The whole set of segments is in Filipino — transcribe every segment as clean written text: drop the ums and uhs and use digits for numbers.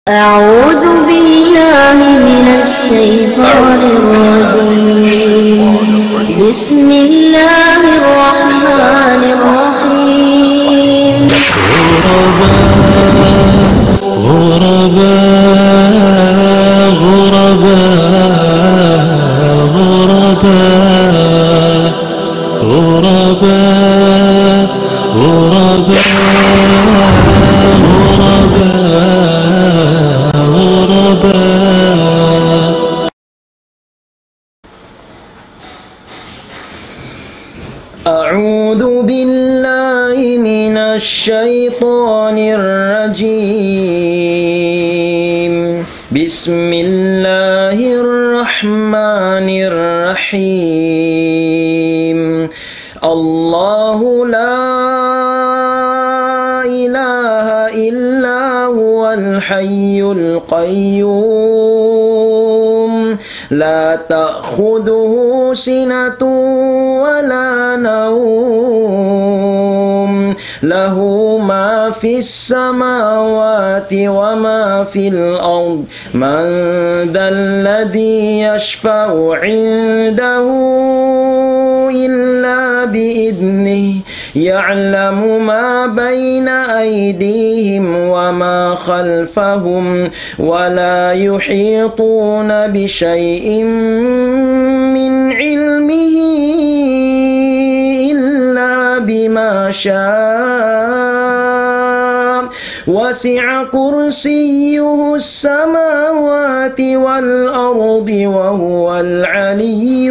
أعوذ بالله من الشيطان الرجيم بسم الله الرحمن الرحيم غرباء غرباء غرباء غرباء أعوذ بالله من الشيطان الرجيم بسم الله الرحمن الرحيم الله لا إله إلا هو الحي القيوم لا تأخذه سنة ولا نوم له ما في السماوات وما في الأرض من ذا الذي يشفع عنده إلا بإذنه يعلم ما بين أيديهم وما خلفهم ولا يحيطون بشيء من علمه إلا بما شاء وسع كرسيه السماوات والأرض وهو العلي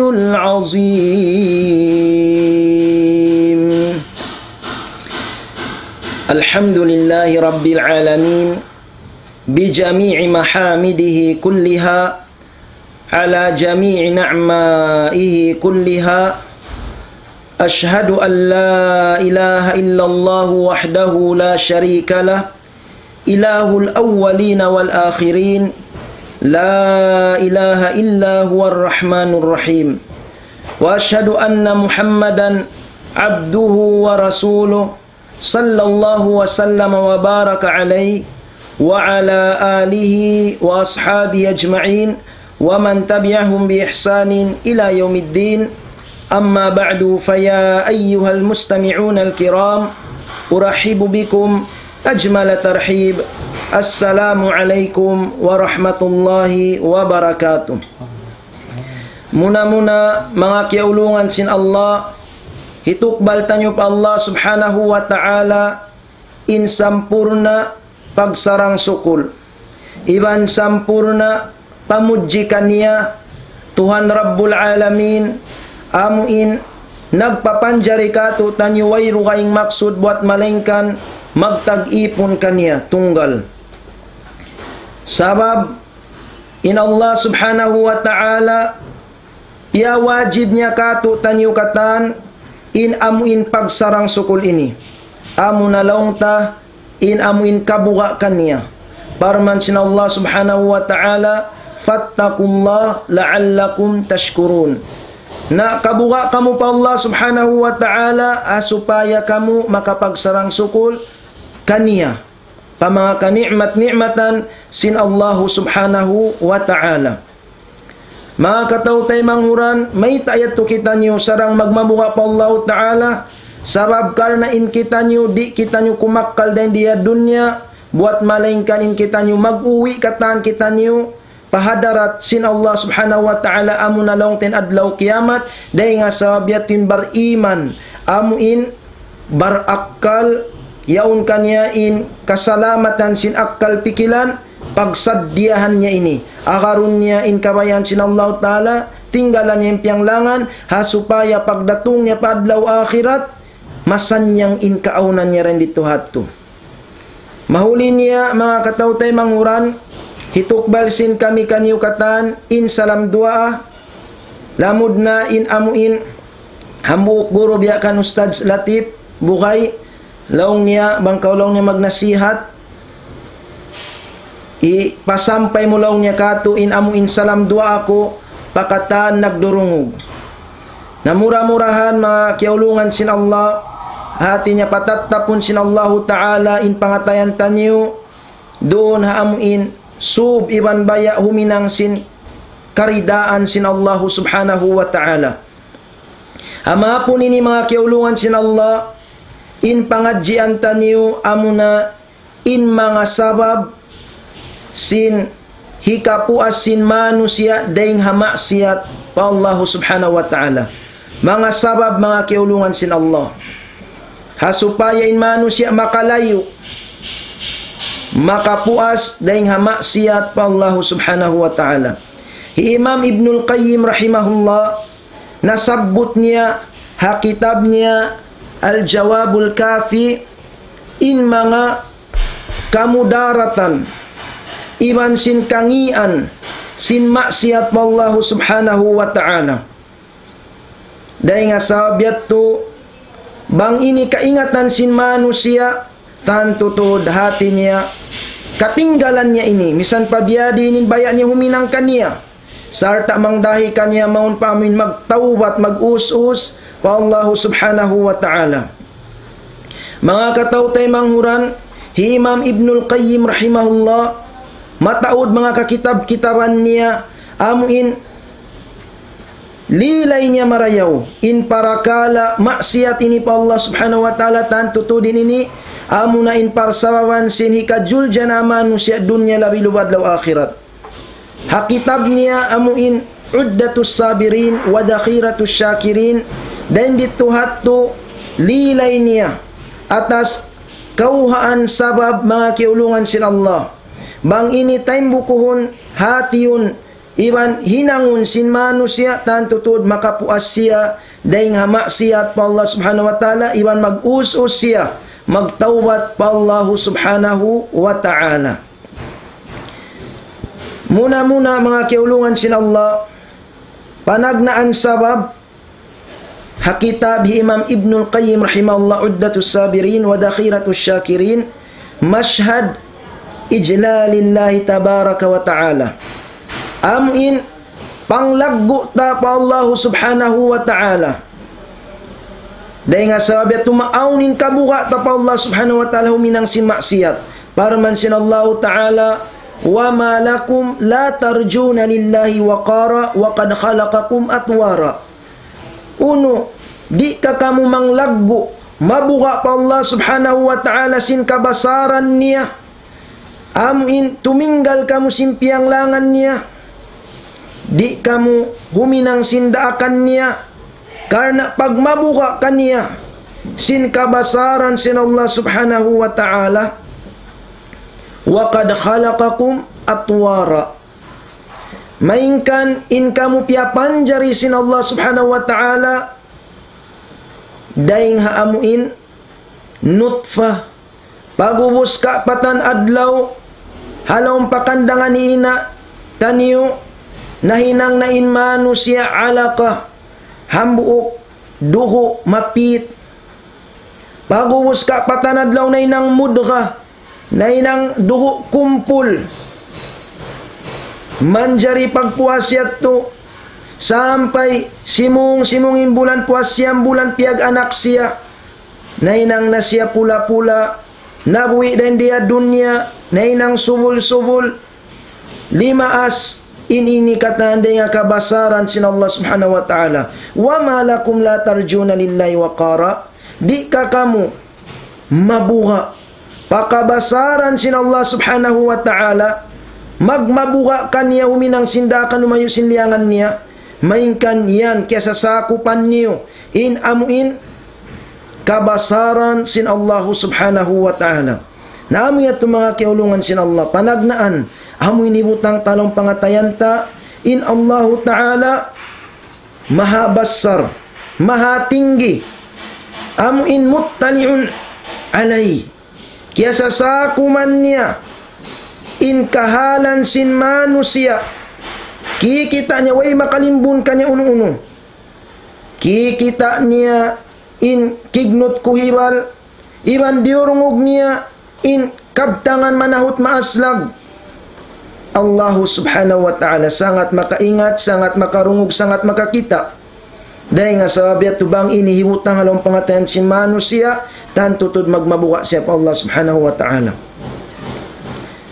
العظيم الحمد لله رب العالمين بجميع محامده كلها على جميع نعمائه كلها أشهد أن لا إله إلا الله وحده لا شريك له إله الأولين والآخرين لا إله إلا هو الرحمن الرحيم وأشهد أن محمدا عبده ورسوله صلى الله وسلم وبارك عليه وعلى آله وأصحابه أجمعين ومن تبعهم بإحسان إلى يوم الدين أما بعد فيا أيها المستمعون الكرام أرحب بكم أجمل ترحيب السلام عليكم ورحمة الله وبركاته Muna-muna mga kiaulungan sin Allah, hitukbal tanyo pa Allah subhanahu wa ta'ala in sampurna pagsarang sukul. Iban sampurna pamudji kaniya Tuhan Rabbul Alamin amuin nagpapanjari kato tanyo wayro kaing maksud buat malengkan magtag-ipon kaniya tunggal. Sabab in Allah subhanahu wa ta'ala ya wajib niya kato tanyo katan in amuin pagsarang sukul ini. Amu nalaong ta in amuin kabuga kaniya. Parman sin Allah subhanahu wa ta'ala fattakullah la'allakum tashkurun. Na kabuga kamu pa Allah subhanahu wa ta'ala supaya kamu makapagsarang sukul kaniya. Pamanga kanikmat-nikmatan sin Allah subhanahu wa ta'ala. Mga kataw-tay manghuran, may tayat to kita nyo sarang magmamuha pa Allah Ta'ala. Sabab karena in kita nyo, di kita nyo kumakal din diya dunya. Buat malingkan in kita nyo, mag-uwi katan kita nyo. Pahadarat sin Allah subhanahu wa ta'ala amu nalong ten adlaw kiamat. Dahil nga sabiatin bariman, amu in barakal, yaun kanya in kasalamatan sin akal pikilan. Pagsaddiyahan niya ini akarun niya in kabayan sin Allah Ta'ala tinggalan niya yung pianglangan supaya pagdatong niya padlaw akhirat masanyang in kaaunan niya rin dito hato. Mahuli niya mga katawtay manghuran hitukbal sin kami kaniyo katan in salam dua lamud na in amuin hambuk guro biyakan Ustad Latif Bukay laong niya bangkaw laong niya magnasihat ipasampay mo lang niya kato in amuin salam dua ako pakatan nagdurungog. Namura-murahan mga kiaulungan sin Allah hati niya patattapon sin Allahu Ta'ala in pangatayan tanyo doon haamuin sub iban baya huminang sin karidaan sin Allah subhanahu wa ta'ala. Ama po nini mga kiulungan sin Allah, in pangadjian taniyo amuna in mga sabab sin hikapuas sin manusia daing hamaksiat pa Allah subhanahu wa ta'ala. Mga sabab mga kiulungan sin Allah, hasupaya in manusia makalayo makapuas daing hamaksiat pa Allah subhanahu wa ta'ala. Imam Ibnul Qayyim rahimahullah, nasabot niya hakitab niya Al-Jawabul Kafi in mga kamudaratan iban sin kangian sin maksiat pa Allah subhanahu wa ta'ala. Dahil nga sabiat to, bang ini kaingatan sin manusia tan tutod hati niya katinggalan niya ini misan pabiyadi inin baya niya huminang kaniya sarta mangdahi kaniya maun pamin magtawbat mag-us-us pa Allah subhanahu wa ta'ala. Mga katawtay manghuran, Imam Ibnul Qayyim rahimahullah, mataod mga kakitab-kitaban niya amuin lilay niya marayaw in parakala maksiat ini pa Allah subhanahu wa ta'ala tan tutudin ini amuna in parsawawan sin hikajul jana manusia dunya labi lubad law akhirat. Hakitab niya amuin uddatus sabirin wa dakhiratus syakirin, dan dituhatto lilay niya atas kauhaan sabab mga kiulungan sin Allah. Bang ini time bukuhon hatiyun iban hinangun sin manusia tan tutud makapuas siya daing hamaksiat pa Allah subhanahu wa ta'ala iban mag-us-us siya magtawbat pa Allah subhanahu wa ta'ala. Muna-muna mga kiulungan sin Allah, panagnaan sabab hakitab Imam Ibnul Qayyim rahimahullah uddatus sabirin wa dakhiratus syakirin mashhad ijlalillahi tabaraka wa ta'ala. Amin panglaggo ta pa Allah subhanahu wa ta'ala. Dahil nga sabi at tumaawnin kabuka ta pa Allah subhanahu wa ta'ala huminang sin maksiyat. Parman sin Allah ta'ala, wa ma lakum la tarjuna lillahi waqara wa qad khalaqakum atwara. Uno, di ka kamu manglaggo mabuka pa Allah subhanahu wa ta'ala sin kabasaran niya. Amin tuminggal kamu simpiang langan niya. Di kamu huminang sindaakan niya, karena pag mabuka kaniya sin kabasaran sin Allah subhanahu wa ta'ala, wa qad khalaqakum atwara. Mainkan in kamu piapanjari sin Allah subhanahu wa ta'ala daing haamuin nutfah pagubos ka patan adlaw halawang pakandangan ni ina taniyo nahinang na in manusia alaka hambuok duho mapit pagubos ka patanadlaw na inang mudga na inang duho kumpul manjari pagpuasyat to sampai simungin bulan puasyam bulan piag anak siya na inang na siya pula-pula nabuwi dan dia dunya na inang subul-subul limaas ini kata nga kabasaran sin Allah subhanahu wa ta'ala. Wa ma lakum la tarjuna lillahi waqara. Di ka kamu mabuha pakabasaran sin Allah subhanahu wa ta'ala, magmabuha kaniya huminang sindakan umayo sinliangan niya, mainkan yan kesa sakupan niyo in amuin kabasaran sin Allah subhanahu wa ta'ala. Naami at mga kiulungan sin Allah panagnaan amoy nibutang talong pangatayanta in Allahu ta'ala mahabassar mahatinggi amuin muttali'un alay kaya sasakuman niya in kahalan sin manusia kikita niya way makalimbun kanya uno-uno kikita niya in kignot kuhibal iban diurungog niya in kabtangan manahut maaslag. Allah subhanahu wa ta'ala sangat makaingat, sangat makarungog, sangat makakita. Dahil nga sabi at tubang inihibutang halong pangatayan si manusia, tan tutod magmabuka siya pa Allah subhanahu wa ta'ala.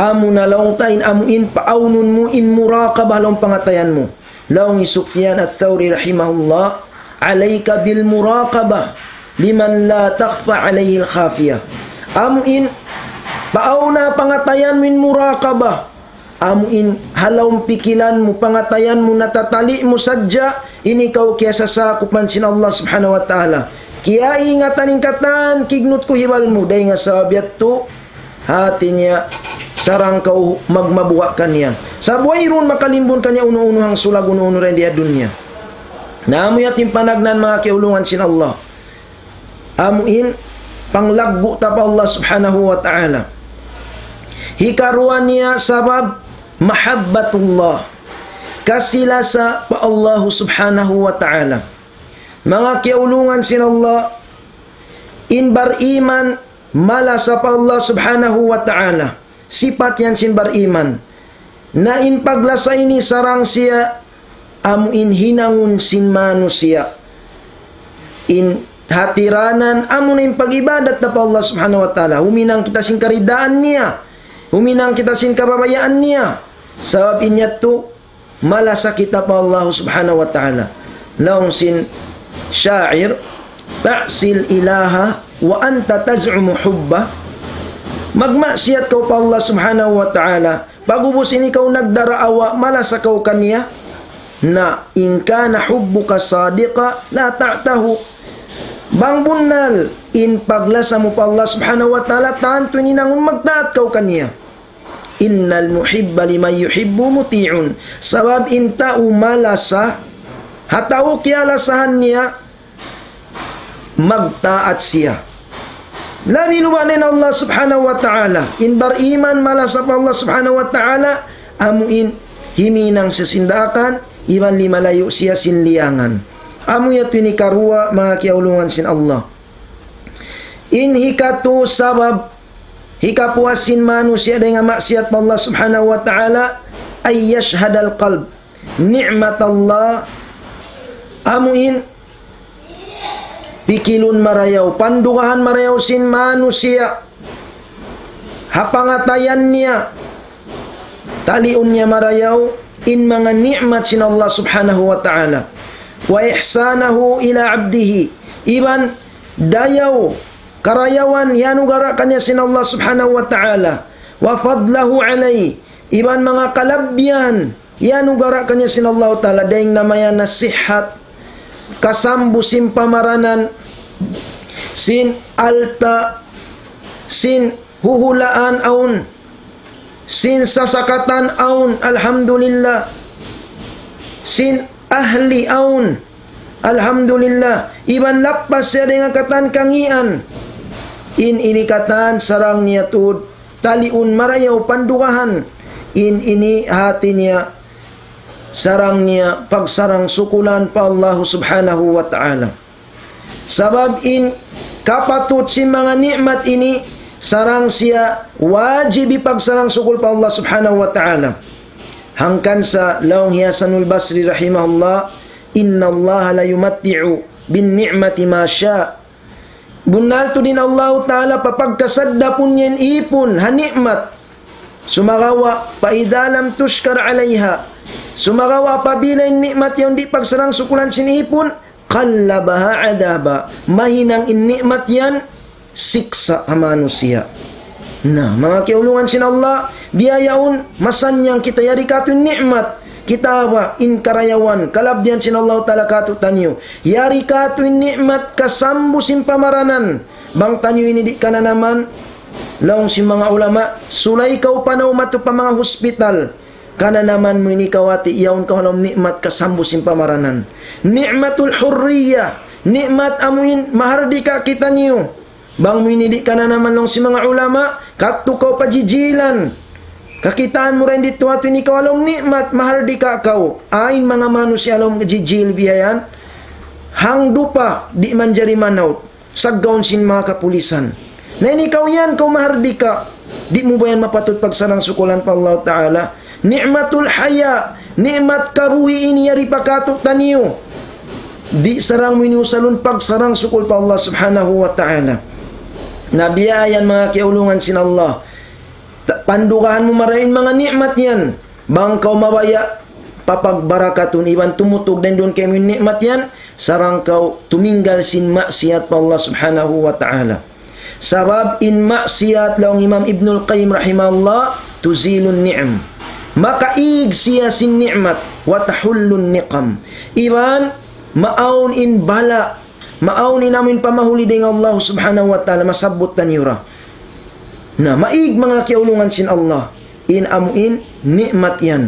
Amo na laong ta in amuin paaunon mo in muraqabah laong pangatayan mo. Laong Sufyan Ats-Tsauri rahimahullah, alayka bil muraqabah liman la takhfa alayhi al-khafiyah. Amuin pauna pangatayan mo in muraqabah. Amuin halawang pikilan mo, pangatayan mo, natatali mo sadya, inikaw kaya sasakupan sin Allah subhanahu wa ta'ala. Kaya ingatan ingkatan, kignot ko hibal mo, dahi nga sabiat to, hati niya, sarang kau magmabuwa kanya. Sa buhay ron makalimbon kanya uno-unohang sulag, uno-uno rin di adunya. Naamoy ating panagnan mga kiulungan sin Allah. Amuin, panglaggo ta pa Allah subhanahu wa ta'ala. Hikaruan niya sabab, mahabbatullah, kasila sa pa Allah subhanahu wa ta'ala. Mga kiaulungan sin Allah, in bar iman mala sa pa Allah subhanahu wa ta'ala. Sifat yan sin bar iman, na in paglasa ini sarang siya, amuin hinangun sin manusia, in hatiranan amunin pag-ibadat na pa Allah subhanahu wa ta'ala. Huminang kita sin karidaan niya, huminang kita sin kababayaan niya. Sabab inya to malasa kita pa Allah subhanahu wa ta'ala. Laong sin syair, ta'sil ilaha wa anta taz'umu hubba. Magmaksiyat kau pa Allah subhanahu wa ta'ala, pagubos ini kau nagdaraawa malasa kau kanya, na in kana hubbuka sadiqa la ta'tahu. Bang bunal in paglasa mo pa Allah subhanahu wa ta'ala, tanto ninangon magtaat kau kanya. Innal muhibba liman yuhibbu muti'un. Sabab inta umalasa, hataw kialasahan niya, magtaat siya. Labi lubanin Allah subhanahu wa ta'ala. In bar iman malasa pa Allah subhanahu wa ta'ala, amuin himinang sisindakan, iban limalayo siya sinliangan. Amu yato ni karua mga kiaulungan sin Allah. In hikatu sabab, hikapuasin manusia dengan maksiat Allah subhanahu wa ta'ala, ay yashhadal qalb ni'mat Allah. Amuin pikilun marayaw, pandugahan marayaw sin manusia, hapangatayan niya, taliun niya marayaw in mga ni'mat sin Allah subhanahu wa ta'ala, wa ihsanahu ila abdihi, iban dayaw karayawan yanugara kanya sin Allah subhanahu wa ta'ala, wa fadlahu alay, iban mga kalabyan yanugara kanya sin Allah ta'ala, daing namayan na sihat, kasambu sin pamaranan, sin alta, sin huhulaan aun, sin sasakatan aun, alhamdulillah, sin ahli aun, alhamdulillah, iban lapas siya dengan katan kangian, in inikatan sarang niya tud taliun marayaw pandukahan, in ini hati niya sarang niya pagsarang sukulan pa Allah subhanahu wa ta'ala. Sabab in kapatut si mga nikmat ini, sarang siya wajib ipagsarang sukul pa Allah subhanahu wa ta'ala. Hangkan sa laong Hasanul Basri rahimahullah, inna Allah la yumatti'u bin ni'mati ma sya. Bunal to din Allah ta'ala papagkasadda pun yan ipon hanikmat, sumagawa pa idalam tushkar alayha, sumagawa pabilay nikmat yung di pagsarang sukulan sinipon, qallabaha adaba, mahinang in nikmat yan siksa amanusia. Nah, mga kiulungan sin Allah, biyayaon masanyang kita yari katun nikmat, kita ba in karayawan kalabdian sin Allah ta'ala katu tanyo, yari katun nikmat kasambu sin pamaranan, bang tanyo ini di kana naman laong si mga ulama, sulay kau panaw matu pa mga hospital, kana naman mo ini kawati iyaon ka halam nikmat kasambu sin pamaranan, nikmatul hurriya, nikmat amuin mahardika kita niyo, bang minidi ka na naman lang si mga ulama, katukaw pajijilan, kakitaan mo rin dito ato ni kawalong nikmat, mahardika kau, ain mga manusia alam kajijil biyayan, hangdo pa, di man jari manaut, saggaon sin mga kapulisan, na ini kau yan, kau mahardika, di mo ba yan mapatut pagsarang sukulan pa Allah Ta'ala, nikmatul haya, nikmat karuhi ini yari pakatot taniyo, di sarang mo inusalun pagsarang sukul pa Allah Subhanahu wa Ta'ala. Nabiyayan mga kiulungan sin Allah, Pandukahan mo marain mga nikmat yan. Bang kau mawaya papagbarakatun iban tumutog din doon kayo nikmat yan. Sarang kau tuminggal sin maksiat pa Allah subhanahu wa ta'ala. Sabab in maksiat laong Imam Ibnul Qayyim rahimahullah tuzilun ni'am. Makaig siya sin ni'mat wa tahullun niqam. Iban maaun in bala. Maaun in amin pamahuli din Allah subhanahu wa ta'ala masabot tanyura. Na maig mga kiulungan sin Allah. In amuin nikmat yan.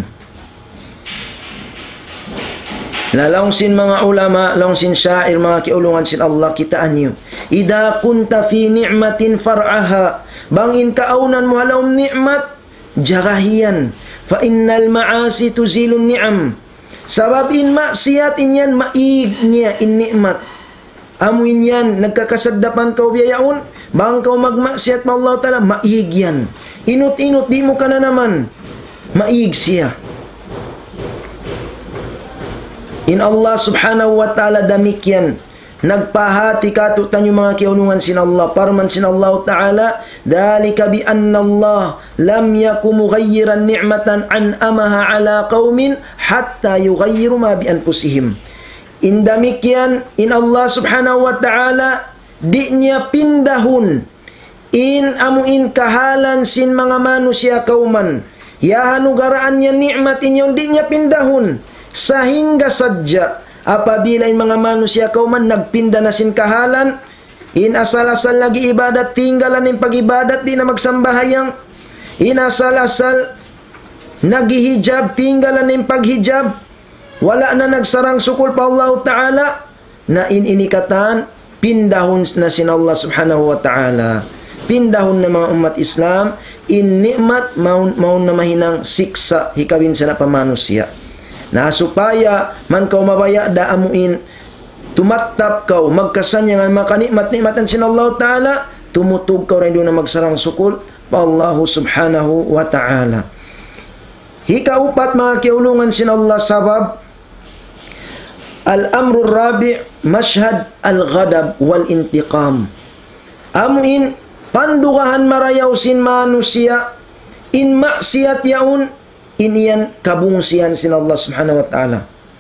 Lalong sin mga ulama, lalong sin syair, mga kiulungan sin Allah, kitaan nyo. Ida kunta fi ni'matin far'aha. Bangin kaaunan mo halawang ni'mat, jarahiyan. Fa innal ma'asi tuzilun ni'am. Sabab in maksiat in yan, maig niya in ni'mat. Amuin yan, nagkakasaddapan kau biyayaon, bang kau magmaksiat pa Allah ta'ala, maig yan. Inut-inut, di mo ka na naman. Maig siya. In Allah subhanahu wa ta'ala damikyan. Nagpahati ka tutan yung mga kiulungan sin Allah. Parman sin Allah ta'ala. Dhalika bi anna Allah lam yaku mughayyiran ni'matan an'amaha ala qawmin hatta yughayyiru ma bi anfusihim. In damikyan, in Allah subhanahu wa ta'ala, di niya pindahun. In amuin kahalan sin mga manusia kauman. Yahanugaraan niya ni'mat inyong di niya pindahun. Sahingga sadya apabila in mga manusia kauman nagpinda na sin kahalan, in asal-asal lagi ibadat, tinggalan in pag-ibadat, di na magsambahayang, in asal-asal nagihijab, tinggalan in paghijab, wala na nagsarang sukul pa Allah Ta'ala, na in inikatan, pindahon na sin Allah Subhanahu wa Ta'ala. Pindahon na mga umat Islam, in ni'mat, maun na mahinang siksa, hikawin sa na pamanusia. Na supaya man kau mabaya da amuin tumattap kau magkasanya nga makanikmat-nikmatan sin Allah Ta'ala, tumutug kau rin doon na magsarang sukul pa Allah subhanahu wa ta'ala. Hikaupat mga kiulungan sin Allah sabab al-amru rabi' mashhad al-ghadab wal intiqam. Amuin pandukahan marayaw sin manusia in maksiat yaun iniyan kabungsian sin Allah subhanahu wa ta'ala.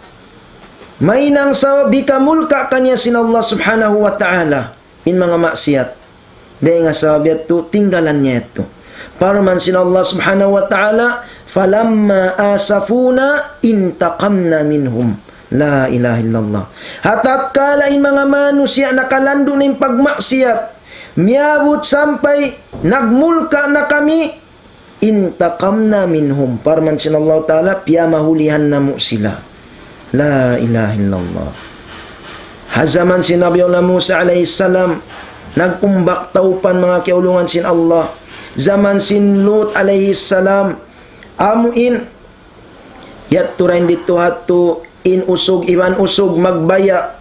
May nang sa bikamulka kanya sin Allah subhanahu wa ta'ala in mga maksiat. Dahil nga sabiat to, tinggalan niya ito. Para man sin Allah subhanahu wa ta'ala, falamma asafuna intaqamna minhum. La ilaha illallah. Hatat kala in mga manusia nakalando na yung pagmaksiat, miabot sampai nagmulka na kami, intaqamna minhum. Parman sin Allah Ta'ala, piyamahulihan na mo sila. La ilaha illallah. Hazaman sin Nabi Allah Musa alayhi salam, nagumbak taupan mga kiulungan sin Allah. Zaman sin Lut alayhi salam, amuin, yaturain dito hatu, in usog, iban usog, magbaya.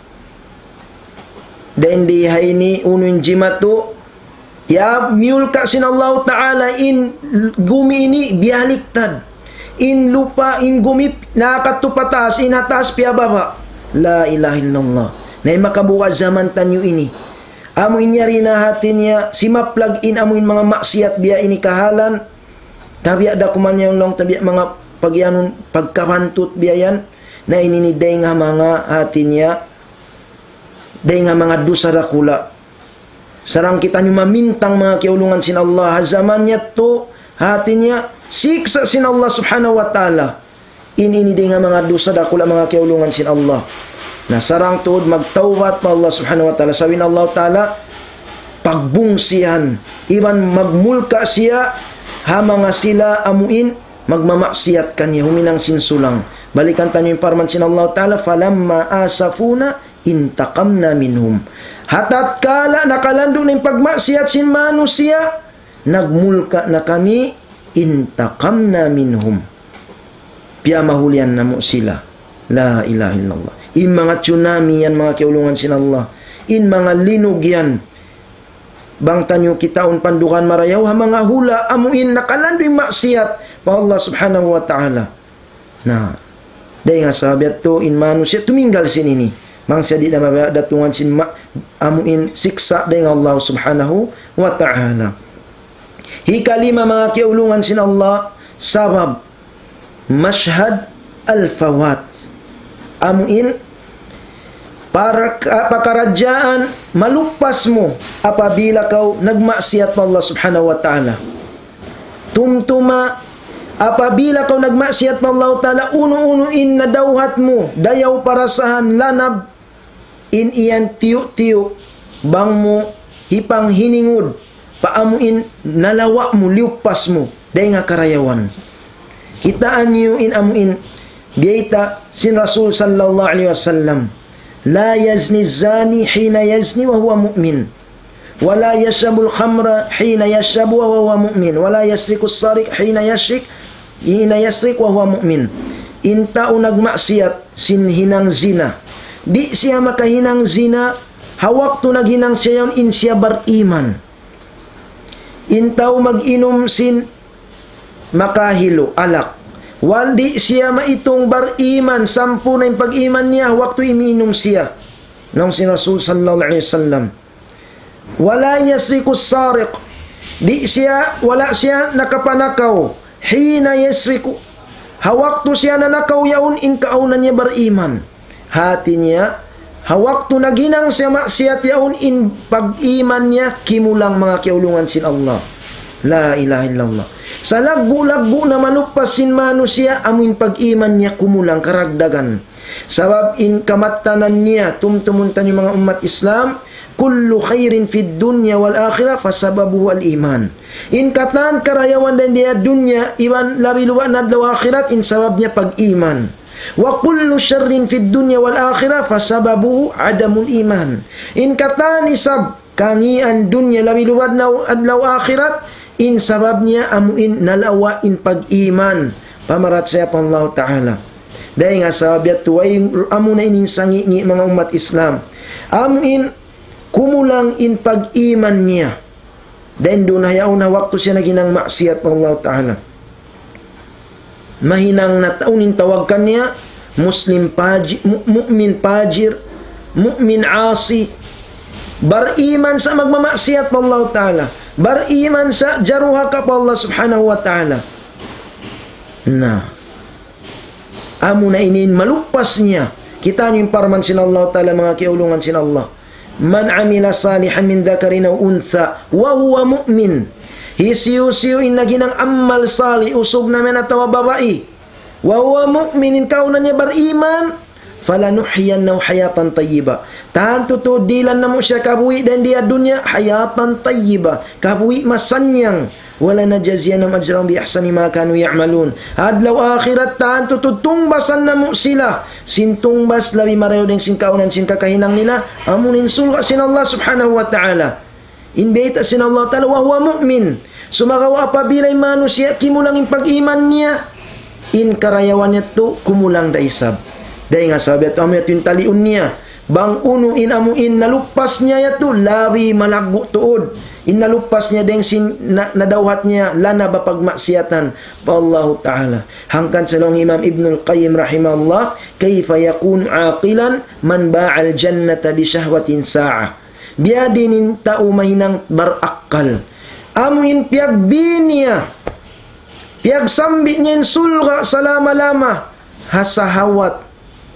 Dan di hayni unun jimatu, ya miul ka sin Allah Ta'ala in gumi ini bialiktad. In lupa, in gumi nakatupatas, in atas piababa. La ilaha illallah. Na makabuka zaman tanyo ini. Amuin niya rin na hati niya, simaplag in amuin mga maksiat biya ini kahalan. Tabi ada kuman yung long, tabi mga pagyanon, pagkapantut biya yan. Na ininiday nga mga hati niya. Day nga mga dusa rakula. Sarang kita nyo mamintang mga kiulungan sin Allah. Hazaman niya to, hati niya, siksa sin Allah subhanahu wa ta'ala. Ininiday nga mga dusa rakula mga kiulungan sin Allah. Na sarang tuod magtawat pa Allah subhanahu wa ta'ala. Sabihin Allah ta'ala, pagbungsihan. Iban magmulka siya, hamang sila amuin, magmamaksiyat kanya, huminang sinsulang. Balikan tanyo yung parman sin Allah ta'ala, falamma asafuna, intaqamna minhum. Hatat kala nakalando ng pagmaksiyat sin manusia, nagmulka na kami, intaqamna minhum. Piyamahulian na mo sila. La ilaha illallah. In mga tsunami yan mga kiulungan sin Allah. In mga linog yan. Bang tanyo kitaon pandukan marayaw ha mga hula amuin nakalando yung maksiyat pa Allah subhanahu wa ta'ala. Na dahil nga sabiat to in manusia tuminggal sin ini. Mang siya di na mabadatungan sin amuin siksa dahil Allah subhanahu wa ta'ala. Hikalima mga kiulungan sin Allah, sabab mashhad al-fawat. Amuin para pakaradyaan malupas mo apabila kau nagmaksiyat pa Allah subhanahu wa ta'ala. Tumtuma apabila kau nagmaksiyat pa Allah ta'ala, uno-unuin na dawhat mo dayaw parasahan lanab in iyan tiyo-tiyo bang mo hipang hiningud paamuin nalawa mo liupas mo day nga karayawan. Kitaan niyo in amuin dieta sin Rasul sallallahu alaihi wasallam, la yazni zani hina yazni wa huwa mu'min, wa la yashrabul khamra hina yashrabu wa huwa mu'min, wa la yasriku as-sariq hina yasrik wa huwa mu'min. Intao nagmaksiyat sin hinang zina, di siya makahinang zina hawak to naghinang siya yon in siya bar-iman. Intao mag-inom sin makahilo alak, waldi siya maitong bar-iman, sampu na yung pag-iman niya waktu imiinom siya nang si Rasul sallallahu alaihi wasallam. Wala yasriku sariq, wala siya nakapanakaw, hina yasriku hawaktu siya nanakaw yaun in kaunan niya bar-iman. Hati niya hawaktu naginang siya maksiyat yaun in pag-iman niya kimulang mga kiulungan sin Allah. La ilaha illallah. Sa lagbu-lagbu na manupas sin manusia amin pag-iman niya kumulang karagdagan. Sabab in kamatanan niya tumtumuntan yung mga umat Islam, kullu khairin fid dunya wal akhirah fasababuhu al iman. In katan karayawan dan dia dunya iban labi luwa nadlaw akhirat in sabab niya pag-iman. Wa kullu syarrin fid dunya wal akhirah fasababuhu adamul iman. In katan isab kangian dunya labi luwa adlaw akhirat in sabab niya amuin nalawa in pag-iman pamarat sa Allah Ta'ala. Dahil nga sabab yato ay amu na ining sangi mga umat Islam amuin kumulang in pag-iman niya. Dahil doon hayaw na waktu siya naginang maksiyat pa Allah Ta'ala. Mahinang nataunin tawag ka niya Muslim pajir, mu'min pajir, mu'min asi, bar-iman sa magmamaksiyat pa Allah Ta'ala, bar-iman sa jaruha ka pa Allah subhanahu wa ta'ala. Amo na inin malupas niya. Kita niyo yung paraman sin Allah Ta'ala mga kiulungan sin Allah. Man amila salihan min dhakarin aw untha wa huwa mu'min. Hisiyo-siyo in naginang amal sali usog namin at tawa babae. Wa huwa mu'minin kauna niya bar-iman. Falanuhyiyannahu hayatan tayyiba. Tanto to dilan na mo siya kabuhi dan dia dunya hayatan tayyiba. Kabuhi masanyang. Wala najaziyannahum ajrahum bi ihsani ma kanu ya'malun. Adlaw akhirat tanto to tungbasan na mo sila. Sintungbas labi marayo din sin kaunan sin kakahinang nila. Amunin sulwa sin Allah subhanahu wa ta'ala. Inbita sin Allah ta'ala wa huwa mu'min. Sumagawa apabilay manusia kimulang in pag-iman niya. In karayawan niya to kumulang daisab. Dahil nga sabi at amu yung taliun niya. Bang uno in amuin nalupas niya yato lawi malagbo tuod. In nalupas niya dahil nadawhat niya lana ba pagmaksiyatan pa Allah Ta'ala. Hangkan sa long Imam Ibn al-Qayyim rahimahullah, kayfa yakun aqilan man ba'al jannata bi syahwatin sa'a. Biadinin tao mahinang barakal. Amuin piagbi niya. Piagsambi niya in sulga salama-lama. Hasahawat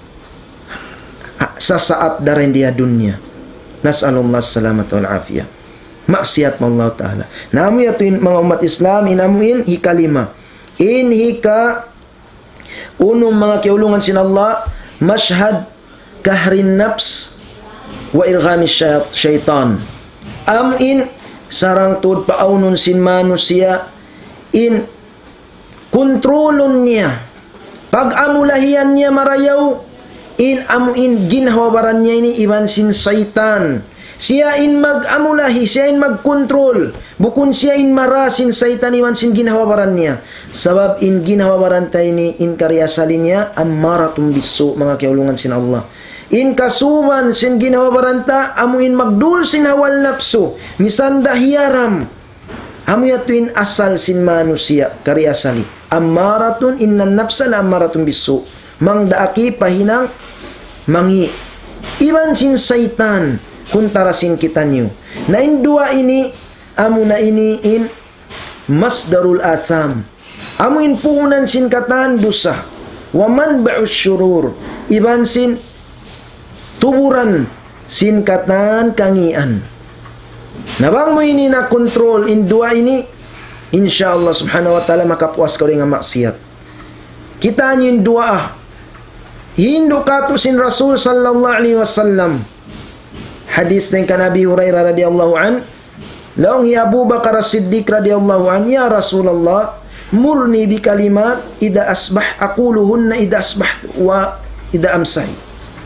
sa saat darin dia dunya. Nas'alullah salamat wal afiyah. Maksiyat mo Allah Ta'ala. Namu yato mga umat Islam, inamuin hikalima. In hika unong mga kiulungan sin Allah, mashhad kahrin nafs wa irghami syaitan. Amin sarang tud paunon sin manusia in kontrolon niya. Pag amulahian niya marayaw in amuin ginhawabaran niya ini iban sin saitan. Siya in mag-amulahi, siya in mag-control. Bukun siya in marasin saitan iban sin ginhawabaran niya. Sabab in ginhawabaran tayo ni in karyasalin niya ammaratun bisu mga kiulungan sin Allah. In kasuman sin ginhawabaran ta amuin magdul sin hawal napso. Misanda hiyaram. Amu yato in asal sin manusia karyasali. Ammaratun innan nafsa la ammaratun bisu. Mangdaaki pahinang mangi iban sin saitan kuntarasin kita niyo na indua ini amu na ini in masdarul atham. Amuin puunan sin katan dusa. Wa manba'us syurur. Iban sin tuburan sin katan kangian. Nabang mo ini na kontrol in dua ini, insyaallah subhanahu wa ta'ala makapuas ka rin nga maksiat. Kita yung dua hindu kato sin Rasul sallallahu alaihi wasallam. Hadis ng Nabi Hurairah radhiyallahu an, laong ya Abu Bakar As-Siddiq radhiyallahu an, ya Rasulullah, murni bi kalimat ida asbah aquluhunna ida asbah wa ida amsahit.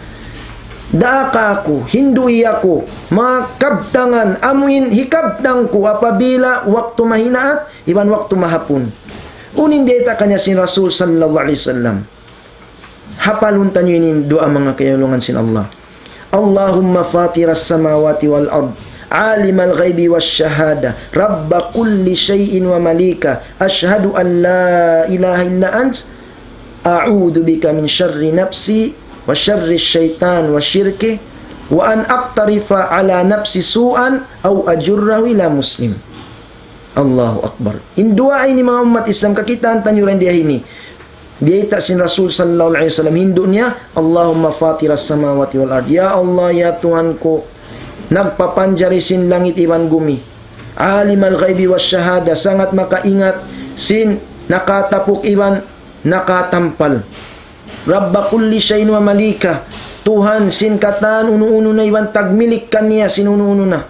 Daaka ako, hindui ako, makabtangan, amuin hikabtang ko apabila waktu mahinaat, iban waktu mahapon. Unin dita kanya sin Rasul sallallahu alaihi wasallam. Hapalun tanyo inin doa mga kayulungan sin Allah. Allahumma fatiras samawati wal ard, alimal ghaibi was syahada, rabba kulli syai'in wa malika, ashhadu an la ilaha illa ant, a'udzu bika min syarri nafsi wa syarri syaitan wa syirki, wa an aqtarifa ala nafsi su'an aw ajurrahu ila muslim. Allahu Akbar. In dua ini mga umat Islam kakitaan tanyo rin dia ini. Diaita sin Rasul sallallahu alaihi wasallam hindu niya, Allahumma fatiras samawati wal ard. Ya Allah, ya Tuhan ko, nagpapanjari sin langit iban gumi. Alimal ghaibi was syahada, sangat makaingat sin nakatapuk iban nakatampal. Rabba kulli syai'in wa malika, Tuhan sin katan unu-unu na iban tagmilik kaniya sin unu-unu na.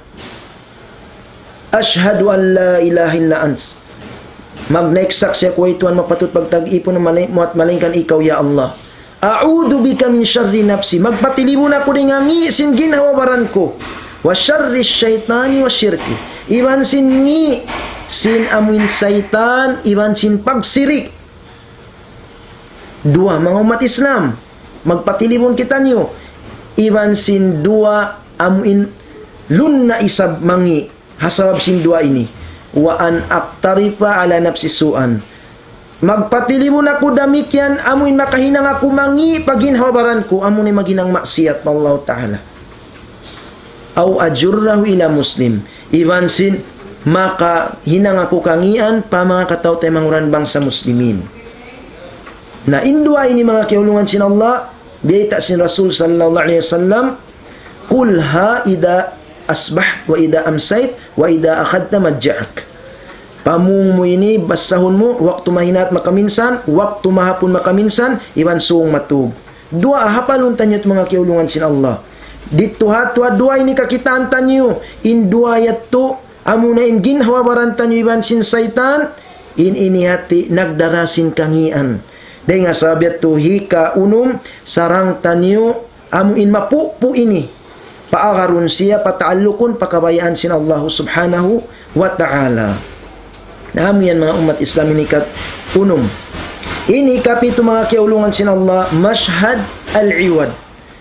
Ashhadu an la ilaha illa ants, magnaiksak siya ko ituan mapatut pagtag-ipon na muat malingkan ikaw ya Allah. A'udhu bika min syarri nafsi, magpatilibo na ko rin ngi sin ginawabaran ko. Wa syarri syaitani wa syirki, iban sin ngi sin amuin saitan, iban sin pagsirik. Dua mga umat Islam, magpatilibon kita niyo, iban sin dua amuin lunna isab mangi, hasabab sin dua ini. Wa an aqtarifa ala nafsi su'an, magpatilibon ako damikyan, amuin makahinang ako mangi paginhawabaran ko, amunin maginang maksiat pa Allah Ta'ala. Aw ajurrahu ila muslim, iban sin makahinang ako kangian pa mga kataw tayo manguran bangsa muslimin. Na indua ini mga kiulungan sin Allah, diita sin Rasul sallallahu alaihi wasallam, kulha ida asbah wa ida amsait wa ida akhadta madja'ak. Pamung mo ini basahon mo waktu mahinat makaminsan, waktu mahapon makaminsan, iban suong matug. Dua hapalun tanyot mga kiulungan sin Allah. Dito hatwa dua ini kakitaan tanyo, in dua yatto amuna in ginhawabaran tanyo iban sin saitan, in ini hati nagdarasin kangian. Dahil nga sabiat to hika unum sarang tanyo amuin mapupu ini paagarun siya pataalukon pakabayaan sin Allah subhanahu wa ta'ala. Naam yan mga umat Islam ini kat unum. Ini kapito mga kiulungan sin Allah, mashhad al-iwad.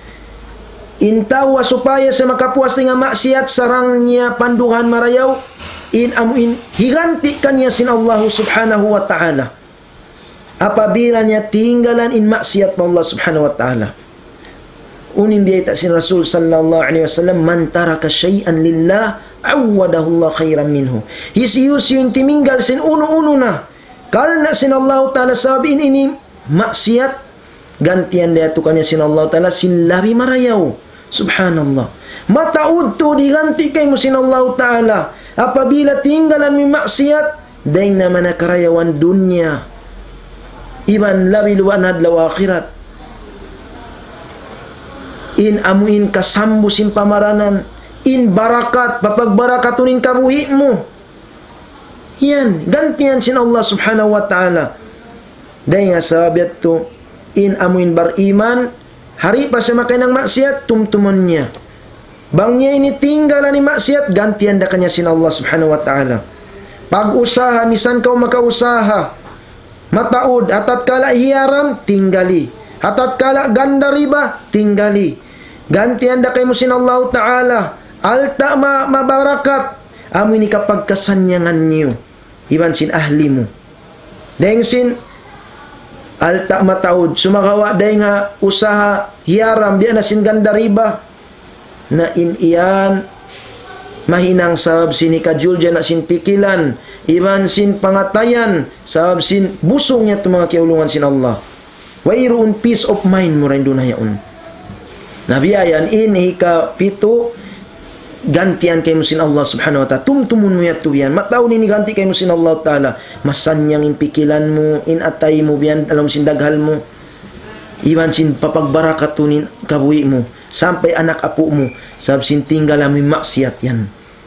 Intawa supaya sa makapuas nga maksiat sarang niya panduhan marayaw, in amuin higanti kanya sin Allah subhanahu wa ta'ala. Apabila niya tinggalan in maksiat pa Allah subhanahu wa ta'ala. Unin biyata sin Rasul sallallahu alaihi wasallam, man taraka syai'an lillah awadahu Allah khairan minhu. Hisiyus yung timinggal sin uno-uno na, karena sin Allah ta'ala sabihin ini maksiat, gantian dia tu kanya sin Allah ta'ala sin labi marayaw. Subhanallah. Mataud to diganti kay mo sin Allah ta'ala apabila tinggalan mi maksiat, day naman na karayawan dunya, iban labi luwan adlaw akhirat. In amuin kasambusin pamaranan, in barakat, papagbarakatunin kabuhi mo. Yan, gantian sin Allah subhanahu wa ta'ala. Dahil nga sabiat to, in amuin bariman, hari pa siya makay ng maksiat, tumtumon niya. Bang niya initinggalan ni maksiat, gantian da kanya sin Allah subhanahu wa ta'ala. Pag-usaha, misan kau makausaha, mataod, atat kala hiyaram, tinggali. Atat kala ganda riba, tinggali. Gantian da kay mo sin Allah ta'ala. Alta mabarakat. Amo ini kapag kasanyangan niyo, iban sin ahli mo. Dahil sin alta mataod, sumagawa dahil nga usaha hiyaram, biya na sin ganda riba, na in iyan mahinang sab sin ikajul dyan na sin pikilan, iban sin pangatayan, sab sin busong niya ito mga kiaulungan sin Allah. Wairoon peace of mind mo rin doon na yaon. Nabiyayan, hika-pito, gantian kay mo sin Allah subhanahu wa ta'ala. Tumtumun mo yato yan. Mataw ni ganti kay mo sin Allah ta'ala. Masanyang impikilan mo, inatay mo biyan, alam sin daghal mo. Iban sin papagbarakatunin kabuhi mo. Sampai anak apo mo. Sab sin tinggal amoy maksiat yan.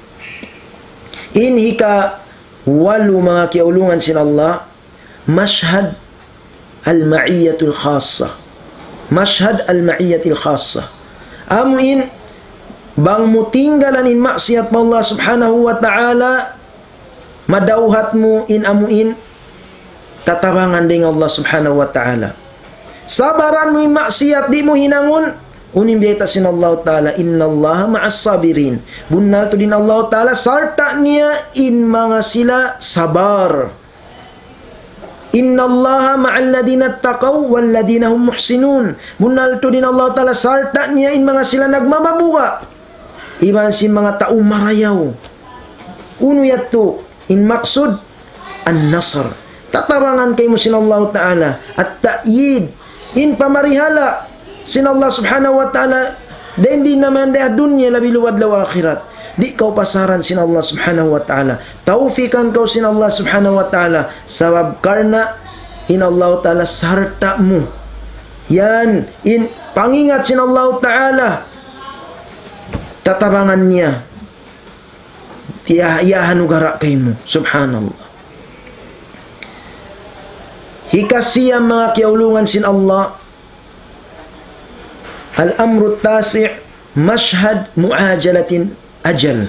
Hika-walo mga kiaulungan sin Allah, mashhad al-ma'iyatul khassa. Mashhad al-ma'iyatul khassa. Amuin bang mutinggalan in maksiat mo Allah subhanahu wa ta'ala, madauhat mo in amuin tatabangan ding Allah subhanahu wa ta'ala. Sabaran mo in maksiat, di mo hinangon, unim biyata sin Allah ta'ala, inna Allah ma'as sabirin. Bunal to din Allah ta'ala, sarta niya in mga sila sabar. Inna Allah ma'al ladina taqaw wal ladina hum muhsinun. Bunal to din Allah ta'ala, sarta niya in mga sila nagmamabuga. Iban sin mga taong marayaw. Uno yato, in maksud, an-nasr. Tatabangan kay mo sin Allah ta'ala. At ta'yid, in pamarihala, sin Allah subhanahu wa ta'ala, din di naman da dunya labi luwad law akhirat. Di kau pasaran sin Allah subhanahu wa ta'ala. Taufikan kau sin Allah subhanahu wa ta'ala. Sabab karna, in Allah ta'ala sarta mo. Yan, in pangingat sin Allah ta'ala, tatabangan niya, tiyahan ugara kay mo. Subhanallah. Hikasiya mga kiaulungan sin Allah, al-amru tasi' mashhad mu'ajalatin ajal.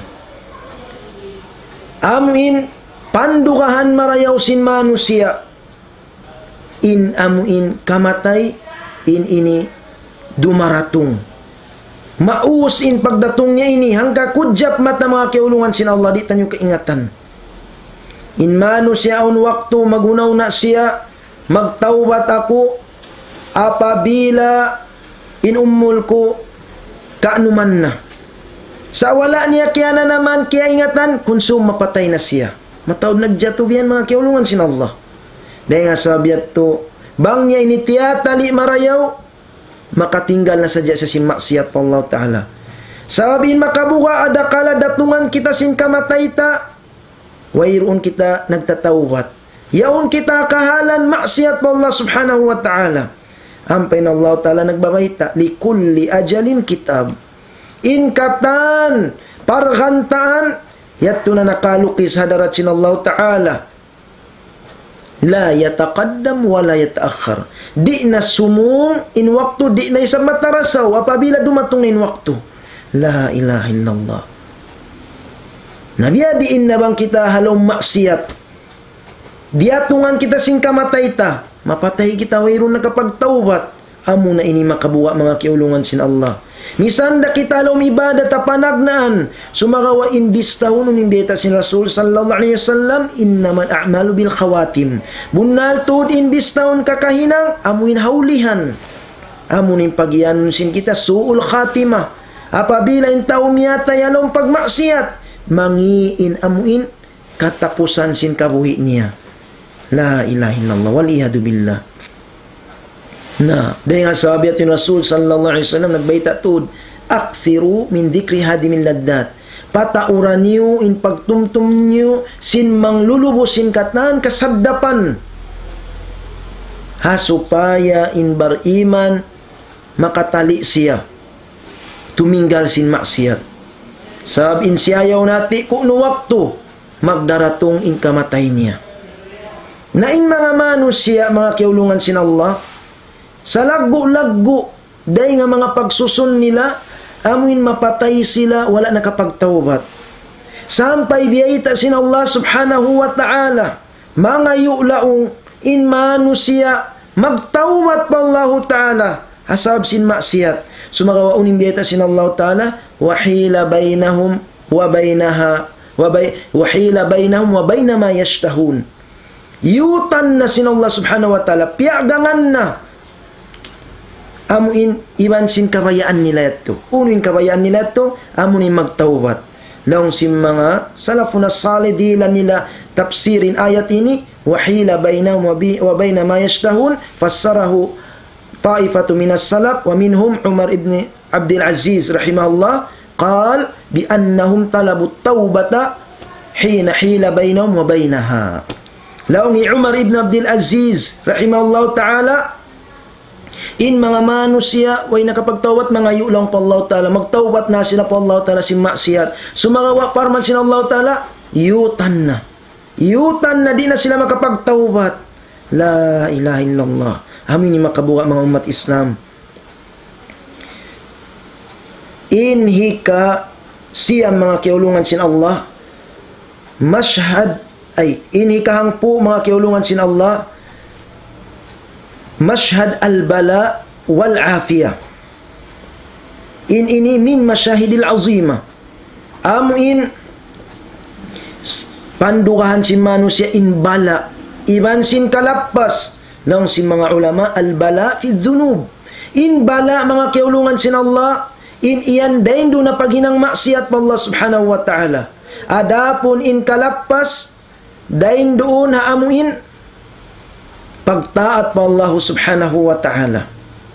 Amuin pandukahan marayaw sin manusia, in amuin kamatay, in ini dumaratong. Maus in pagdatong niya ini, hangga kudjap mata mga kiaulungan sin Allah, di tanyo kaingatan. In manusia on waktu magunaw na siya, magtawbat ako, apabila in ummul ko, kaanuman na. Sa wala niya kaya na naman, kaya ingatan, konsum mapatay na siya. Matawad nagjatubihan mga kiaulungan sin Allah. Dahil nga sabiat to, bang niya initiyatali marayaw, makatinggal na sadya sa sin maksiat pa Allah Ta'ala. Sabihin makabuka adakala datungan kita sin kamatay ta, wayroon kita nagtatawbat. Yaon kita kahalan maksiat pa Allah subhanahu wa ta'ala. Ampay na Allah Ta'ala nagbabayta, likulli ajalin kitab. Inkatan, pargantaan, yato na nakalukis hadarat sin Allah Ta'ala. La yataqaddam wa la yataakhir. Di na sumung in waktu, di na isang matarasaw apabila dumatong in waktu. La ilaha illallah. Nabiyadiin na bang kita halong maksiat? Diatungan kita sing kamatay ta. Mapatay kita wayron nakapagtawbat. Amo na ini makabuwa mga kiulungan sin Allah. Misanda kita halong ibadat apanagnaan. Sumagawa imbistahon nimbeta sin Rasul sallallahu alaihi wasallam, innamal a'malu bil khawatim. Bunal tud imbistahon kakahinang amuin haulihan. Amunin pagyan sin kita suul khatimah. Apabila in tao miyata yalong pagmaksiat, mangiin amuin katapusan sin kabuhi niya. La ilaha illallah wal iyadu billah. Na, dengan sahabat Rasul sallallahu alaihi wasallam nagbaita tud, akthiru min dhikri hadimin laddat. Patauran niyo in pagtumtum niyo sin manglulubos sin katan kasaddapan. Hasupaya in bariman makatali siya. Tuminggal sin maksiat. Sab in siyayaw nati kuno waktu magdaratong in kamatay niya. Na in mga manusia mga kiulungan sin Allah, sa laggo-laggo, dahil nga mga pagsusun nila, amuin mapatay sila, wala nakapagtawbat. Sampay biyayta sin Allah subhanahu wa ta'ala, mga yu'laong in manusia, magtawbat pa Allah ta'ala, hasab sin maksiyat. Sumagawaunin biyayta sin Allah ta'ala, wahila bainahum wa bainaha, wahila bainahum wa bainama yashtahun. Yutan na sin Allah subhanahu wa ta'ala, piagangan na, amuin iban sin kabayaan nila ito. Unuin kabayaan nila ito, amunin magtawbat. Laong si mga salafun as-salih dilan nila tafsirin ayat ini, wahila bainahum wa baina ma yashtahun, fassarahu ta'ifatu minas salaf wa minhum Umar ibn Abdul Aziz rahimahullah qal bi annahum talabu taubata hina hila bainahum wa bainaha. Laong Umar ibn Abdul Aziz rahimahullah ta'ala, in mga manusia way nakapagtawat mga yulang pa Allah ta'ala, magtawbat na sila pa Allah ta'ala si maksiyat, sumagawa parman sila Allah ta'ala, yutan na di na sila makapagtawbat. La ilaha illallah. Amin ni makabuka mga umat Islam. Inhika siyang mga kiulungan sin Allah, mashhad ay inhikahang po mga kiulungan sin Allah, mashhad al-bala wal-afiyah. Ini min masyahidil azimah. Amuin pandukahan si manusia in bala, iban sin kalapas lang si mga ulama al-bala fi dhunub. In bala mga kiulungan sin Allah, in iyan dain do na paghinang maksiat pa Allah subhanahu wa ta'ala. Adapun in kalapas dain doon ha amuin pagtaat pa Allah subhanahu wa ta'ala.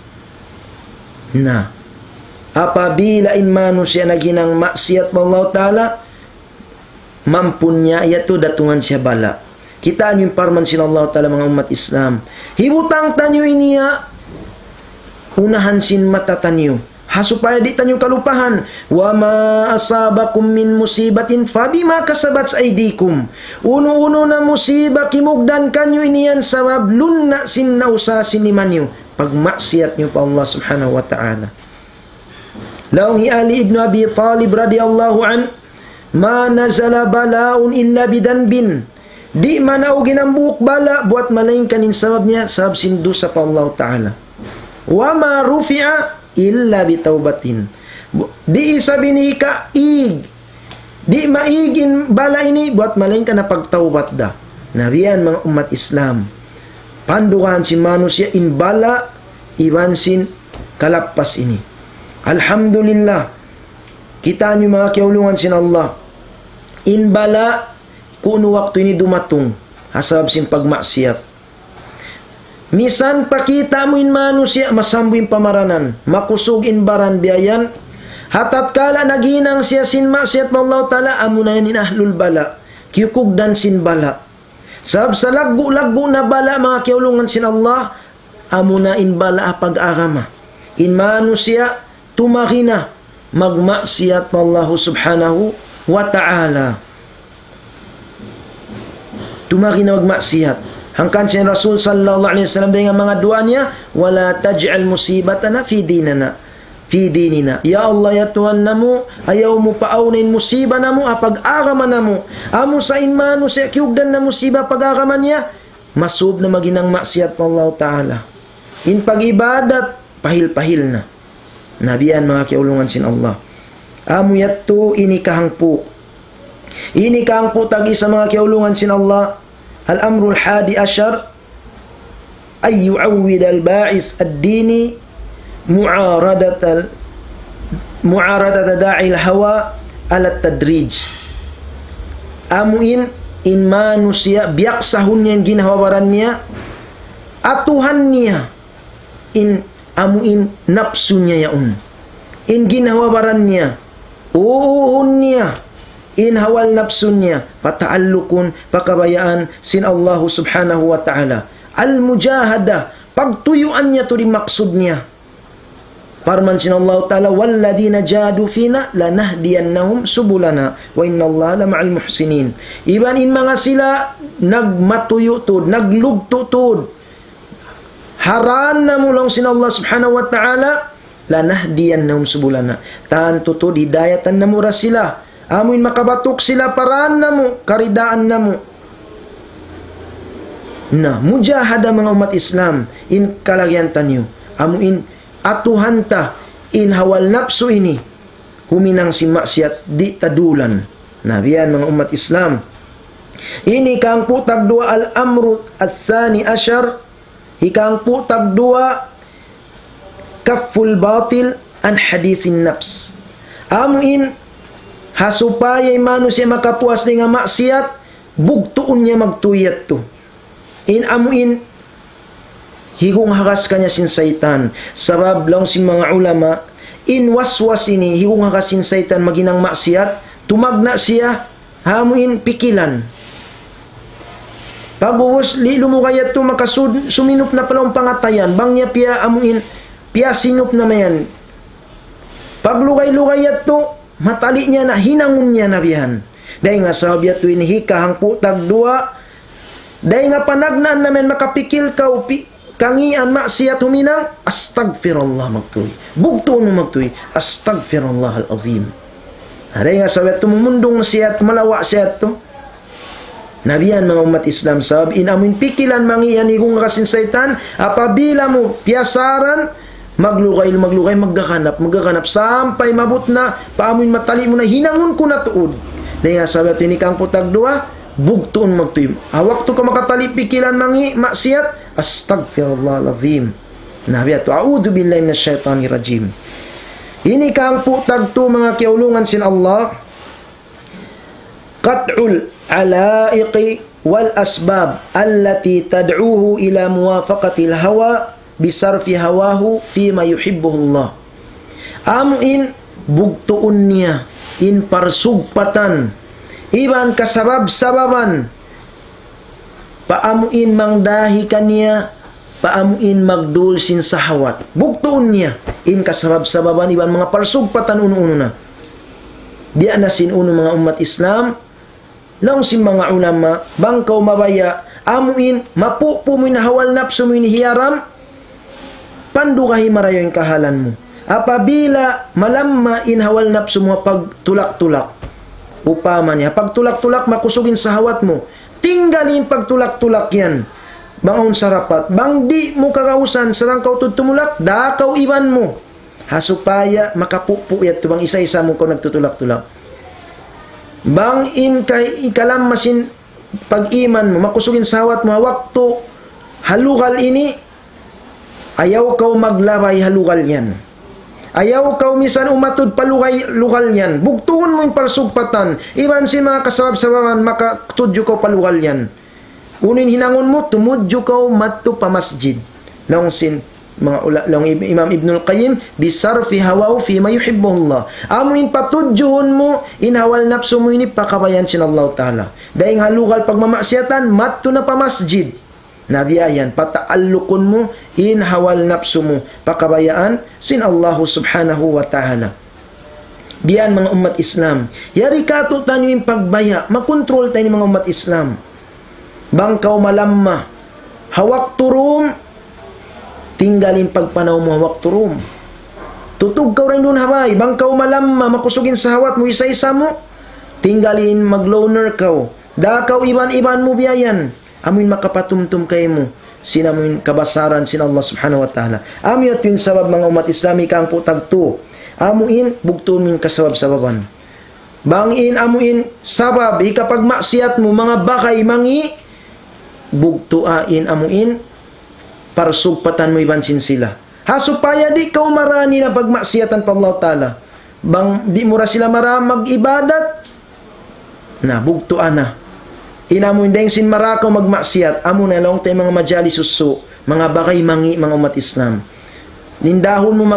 Na apabila in manusia naghinang maksiat pa Allah ta'ala, mampun niya yato datungan siya bala. Kita yung parman sila Allah ta'ala mga umat Islam. Hibutang tanyo iniya, unahan sin mata tanyo, supaya di tanyo kalupahan. Wa ma asabakum min musibatin fabima kasabat sa aydikum. Uno-uno na musiba kimugdan kanyo iniyan sabab lunna sin nausa sinimanyo pagmaksiyat nyo pa Allah subhanahu wa ta'ala. Laong Ali ibn Abi Talib radiyallahu an, ma nazala balaun illa bidanbin, di manaw ginambuk bala buat malain kanin sabab niya sabab sindu sa pa Allah ta'ala. Wa ma rufi'a illa bitaubatin, di isa binika ig, di maigin bala ini buat malain ka na pagtaubat da. Nabiyan mga umat Islam, pandukan si manusia in bala iban sin kalapas ini. Alhamdulillah, kita nyo mga kiulungan sin Allah, in bala kuno waktu ini dumatong hasab sin pagmaksiyat. Misan pakita mo in manusia masambo in pamaranan, makusog in baran biayan, hatat kala naginang siya sin maksiyat pa Allah ta'ala, amunayan in ahlul bala, kiyukugdan sin bala. Sabab sa laggo na bala mga kiulungan sin Allah, amuna in bala pag-agama. In manusia tumakina magmaksiyat pa Allah subhanahu wa ta'ala. Tumakina magmaksiyat. Hangkan si Rasul sallallahu alaihi wasallam dengan mga dua niya, wala taj'al musibatana fi dinina. Ya Allah ya Tuhan namu, ayaw mo paaunin musiba namu apag-agama namu. Amo sa inmanu sa kiugdan na musiba pag-agama niya, masub na maginang maksiat pa Allah ta'ala. In pag-ibadat, pahil-pahil na. Nabiyan mga kiulungan sin Allah. Amo yatto ini kahangpo. Ini kahangpo tagi sa mga kiulungan sin Allah. Al-amrul hadi asyar ay yu'awwid al-ba'is ad-dini mu'aradat da'i al-hawa ala tadrij. Amuin in manusia biyak sahun niya ginawaran niya, atuhan niya in amuin nafsu niya yaun, in ginawaran niya, uuhun niya, in hawal nafsun niya, pataalukun, pakabayaan sin Allah subhanahu wa ta'ala. Al-mujahada, pagtuyuan niya to di maksud niya. Parman sin Allah ta'ala, walladina jadu fina lanahdiyannahum subulana wa inna Allah la ma'al muhsinin. Iban in mga sila nagmatuyo tod, naglugto tod, haran na mulong sin Allah subhanahu wa ta'ala, lanahdiyannahum subulana. Tanto tod, hidayatan na mura sila. Amuin makabatok sila paraan na mo, karidaan na mo. Na, mujahada mga umat Islam, in kalagyan tanyo. Amuin atuhanta, in hawal nafsu ini, huminang si maksiat, di tadulan. Nabiyan mga umat Islam. Ini kang putag dua al-amru al-thani asyar, hikang putag dua kafful batil an hadithin nafs. Amuin Hasupayay mano siya makapuas ni nga maksiat, bugtuon niya magtuyat to. Amuin, higong hakas kanya sin saitan. Sabab lang si mga ulama, waswas ini, higong hakas sin saitan maginang maksiat, tumagna siya, hamuin pikilan. Pagbuhos, lumukayat to, makasuminup na palang pangatayan, bang niya piya amuin, piya sinup na mayan. Paglugay-lugayat to, matali niya na, hinangon niya na biyan. Dahil nga sabi at inihika hang putag dua, dahil nga panagnaan namin makapikil ka kangian maksiyat huminang, astagfirullah magtuy. Bugto mo magtuy, astagfirullah al-azim. Dahil nga sabi at tumumundong siya at malawa siya at to. Nabiyan mga umat Islam sab, inamin pikilan mangian igong kasin saitan, apabila mo piyasaran, maglugay, magkakanap, sampai mabut na, paamin matali mo na, hinangon ko na tuod. Dahil nga sabi at inikang putag dua, bugtuon magtuyo. Hawak to ka makatali pikilan mangi, maksiyat, astagfirullah al-azim. Nabi ato, a'udhu billahi minash shaitanir rajim. Inikang putag to mga kiulungan sin Allah, qat'ul alaiqi wal asbab allati tad'uhu ila muwafaqatil hawa bisarfi hawahu fima yuhibbuhullah. Amuin bugtuon niya in parsugpatan iban kasabab-sababan paamuin mangdahi kaniya paamuin magdulsin sa hawat. Bugtuon niya in kasabab-sababan iban mga parsugpatan uno-uno na. Diya na sinuno mga umat Islam lang si mga ulama bangkaw mabaya amuin mapupo mo hawal napso mo hiyaram pandukahi marayo yung kahalan mo. Apabila malamma inhawal napso mo pagtulak-tulak upama niya pagtulak-tulak makusugin sa hawat mo, tinggalin pagtulak-tulak yan bangon sarapat bang di mo kakausan sarang kau tutulak dakaw iban mo hasupaya makapupo yat bang isa-isa mo ko nagtutulak-tulak. Bang in kay ikalam masin pag-iman mo, makusugin sawat mo, hawak to, halugal ini, ayaw kau maglabay halugal yan. Ayaw kau misan umatod palugay lugal yan. Bugtuon mo yung parsugpatan. Iban si mga kasabab-sababan, makatudyo kau palugal yan. Unin hinangon mo, tumudyo kau matto pa masjid. Long sin mga lang Imam Ibnul Qayyim bisarfi hawaw fi ma yuhibbuhullah. Amuin patudjuhon mo inhawal napso mo ini pakabayan sin Allah Ta'ala. Daing halugal pagmamaksiyatan matto na pa masjid. Nabiyayan pataallukon mo inhawal napso mo pakabayaan sin Allah Subhanahu wa Ta'ala. Diyan mga umat Islam. Yari kato tanyo yung pagbaya, makontrol tayo ng mga umat Islam. Bangkaw malamma, hawak turum, tinggalin pagpanaw mo hawak turum. Tutug ka rin doon habay. Bangkaw malamma, makusugin sa hawat mo isa-isa mo. Tinggalin magloner ka. Dakaw iban-iban mo biyayan. Amin makapatumtum kayo mo. Sinamin kabasaran sin Allah Subhanahu wa Ta'ala. Amin at yung sabab mga umat Islami kang putag to. Amuin, bugtumin kasabab-sababan. Bangin, amuin, sabab. Ikapag maksiat mo, mga bakay, mangi, bugtuain, amuin, parsugpatan mo ibansin sila. Hasupaya di ka umarani na pagmaksiyatan pa Allah Ta'ala. Bang di mura sila mag-ibadat, na bugtuan na. Inamuin dahil sin marakaw magmaksiyat, amo na lang tayo mga majali suso, mga bakay mangi, mga umat Islam. Lindahon mo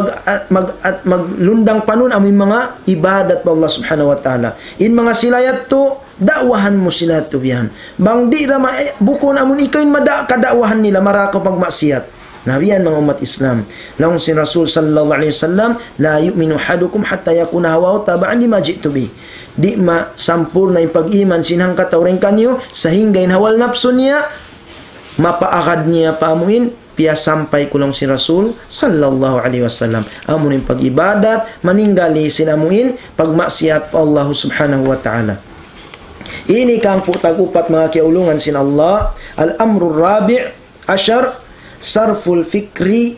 maglundang panun amoy mga ibadat pa Allah Subhanahu wa Ta'ala. In mga silayat to, dakwahan mo sila to biyan. Bang di rama bukon amon ikaw yung kadakwahan nila marakaw pagmaksiyat. Nabiyan mga umat Islam. Lahong si Rasul sallallahu alaihi wasallam, la yu'minu hadukum hatta yakuna hawahu taba'an lima ji'tu bih. Di ma sampur na yung pag-iman sinang katawring kanyo sa hinggain hawal napso niya mapaakad niya paamuin piya sampay kulong si Rasul sallallahu alaihi wasallam. Amunin pag-ibadat maninggali sinamuin pagmaksiyat pa Allah Subhanahu wa Ta'ala. Ini kang putag-upat mga kiulungan sin Allah. Al-amru rabi' ashar sarful fikri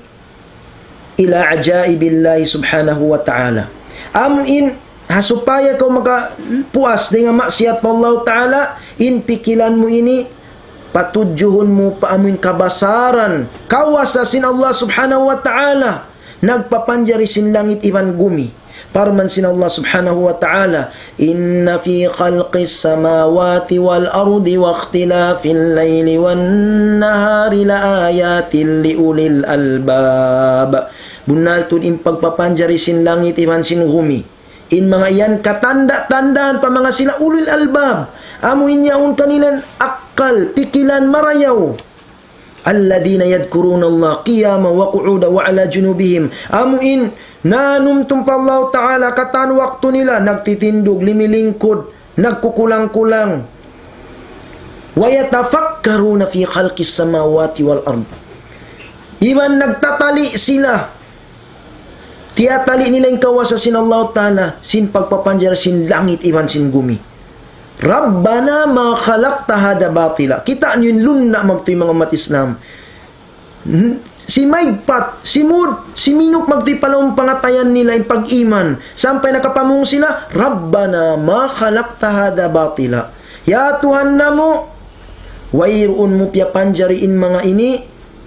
ila ajaibillahi Subhanahu wa Ta'ala. Amuin hasupaya ko makapuas dengan maksiat pa Allah Ta'ala in pikilan mo ini patudjuhon mo paamin kabasaran kawasa sin Allah Subhanahu wa Ta'ala nagpapanjari sin langit iban gumi Parman sin Allah subhanahu wa ta'ala, inna fi khalqis samawati wal ardi wa ikhtilafil layli wan nahari la ayatin li ulil albab. Bunal tun in pagpapanjari sin langit iman sin gumi. In mga iyan katanda-tandaan pa mga sila ulil albab. Amuin yaon kanilan akal, pikilan, marayaw. Alladina yadkuruna Allah qiyama wa qu'uda wa ala junubihim. Amuin nanumtum pa Allah Ta'ala katan waktu nila nagtitindog, limilingkod, nagkukulang-kulang. Wa yatafakkaruna fi khalqis samawati wal ard. Iman nagtatali sila. Tiyatali nila yung kawasa sin Allah Ta'ala, sin pagpapanjar sin langit iman sin gumi. Rabbana ma khalaqta hada batila. Kita yun lun na magtoy mga umat Islam. Si Maigpat, si Mud, si Minuk magtoy palawang pangatayan nila yung pag-iman. Sampay nakapamung sila, Rabbana ma khalaqta hada batila. Ya Tuhan na mo, wayroon mo piya panjariin mga ini,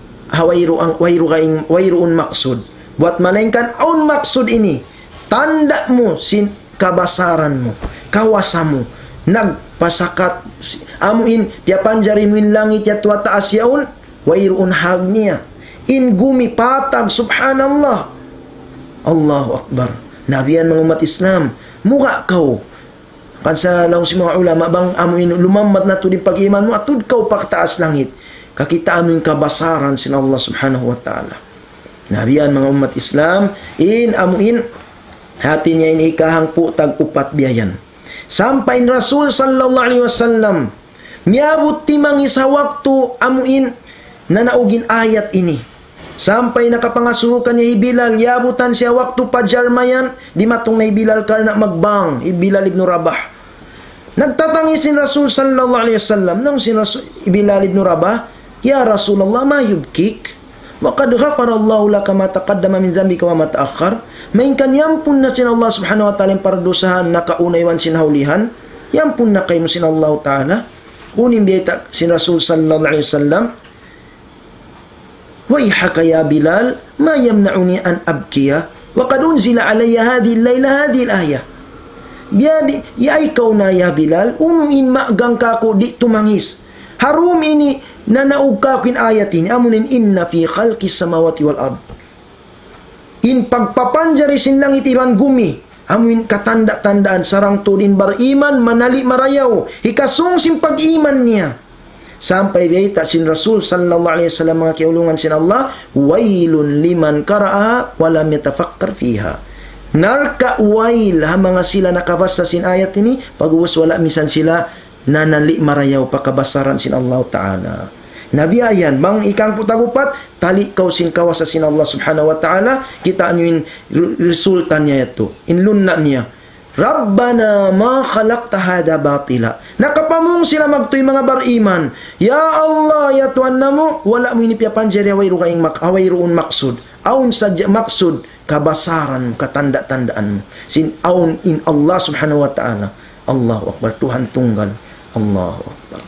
wayroon maksud. Buat malengkan, aun maksud ini, tanda mo sin kabasaran mo, kawasa mo, nagpasakat amuin piapanjari mo in langit ya tua taas yaun wayroon hagniya in gumi patag subhanallah. Allahu Akbar. Nabiyan mga umat Islam, muka kau kansa law si mga ulama bang amuin lumamat na to din pag-iman mo atud kau paktaas langit kakita amuin kabasaran sin Allah subhanahu wa ta'ala. Nabiyan mga umat Islam in amuin hati niya in ikahang putag upat biyayan. Sampai Rasul sallallahu alaihi wasallam miabot timang isa waktu amuin na naugin ayat ini. Sampai nakapangasukan niya Bilal, yabutan siya waktu pajarmayan, di matong na Bilal karena magbang, Bilal ibn Rabah. Nagtatangi si Rasul sallallahu alaihi wasallam nang si Bilal ibn Rabah, ya Rasulullah ma yubkik? Waqad ghafarallahu laka ma taqaddama min dhanbika wa ma ta'akhkhar. Mainkan yampun na sin Allah subhanahu wa ta'ala paradosahan nakaunaywan sin haulihan. Yampun na kayo sin Allah ta'ala. Unim biyata sin Rasul sallallahu alaihi wasallam. Wayhaka ya Bilal, ma yamna'uni an abkiya wa qad unzila alayya hadhihi al-layla hadhihi al-ayah. Biyadi ya ikaw na ya Bilal, unuin magang kako di tumangis. Harum ini na naugkakin ayat ini amunin inna fi khalqis samawati wal ard. In pagpapanjari sin langit iman gumi amuin katanda-tandaan sarang tudin bariman manali marayaw hikasung sin pag-iman niya. Sampai baita sin Rasul sallallahu alaihi wasallam mga kiulungan sin Allah, wailun liman qara'a wa lam yatafakkar fiha. Narka wail ha mga sila nakabasa sin ayat ini pagubos wala misan sila nanali marayaw pakabasaran sin Allah Ta'ala. Nabi ayan, bang ikang putagupat, tali kau sin kawasa sin Allah Subhanahu wa Ta'ala, kita anyuin resulta niya ito. Inlunna niya. Rabbana ma khalaqta hada batila. Nakapamung sila magtoy mga bariman. Ya Allah, ya Tuhan namo, wala mo ini piapanjari awayroon maksud. Aun sadya maksud, kabasaran, katanda-tandaan mo. Sin aun in Allah Subhanahu wa Ta'ala. Allahu Akbar, Tuhan tunggal. Allahu Akbar.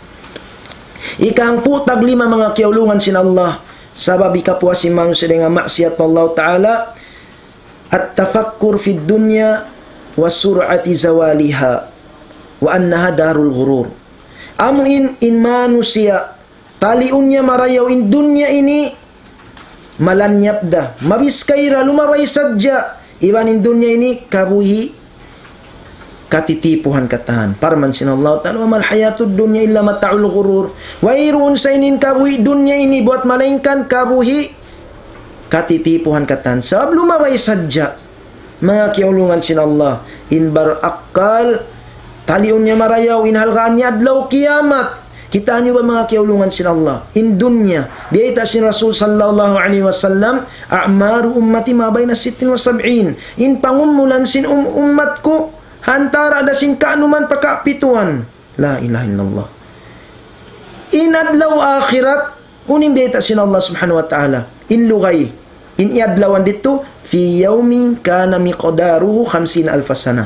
Ikang putag lima mga kiulungan sin Allah sabab ikapuasin manusia dengan maksiat Allah Ta'ala at-tafakkur fid dunya wa sur'ati zawaliha wa annaha darul ghurur. Amuin in manusia taliunnya marayaw in dunya ini malanyap dah mabiskaira lumabay sadya iban in dunya ini kabuhi katitipuhan katahan. Parman sin Allah Ta'ala, wa mal hayatud dunya illa mata'ul ghurur. Wairuun sa inin kabuhi dunya ini buat malengkan kabuhi katitipuhan katahan. Sabab lumabay sadya mga kiulungan sin Allah in bar akal taliun niya marayaw in halgaan niya adlaw kiamat. Kita niyo ba mga kiulungan sin Allah in dunya biita sin Rasul sallallahu alaihi wasallam a'maru ummati ma bayna 60 wa 70 in pangumulan sin ummat ko hantara da sin kaanuman pakapituan. La ilaha illallah. Inadlaw akhirat unim data sin Allah subhanahu wa ta'ala in lugay in iadlawan dito fi yawmin kana miqdaruhu 50,000 sana.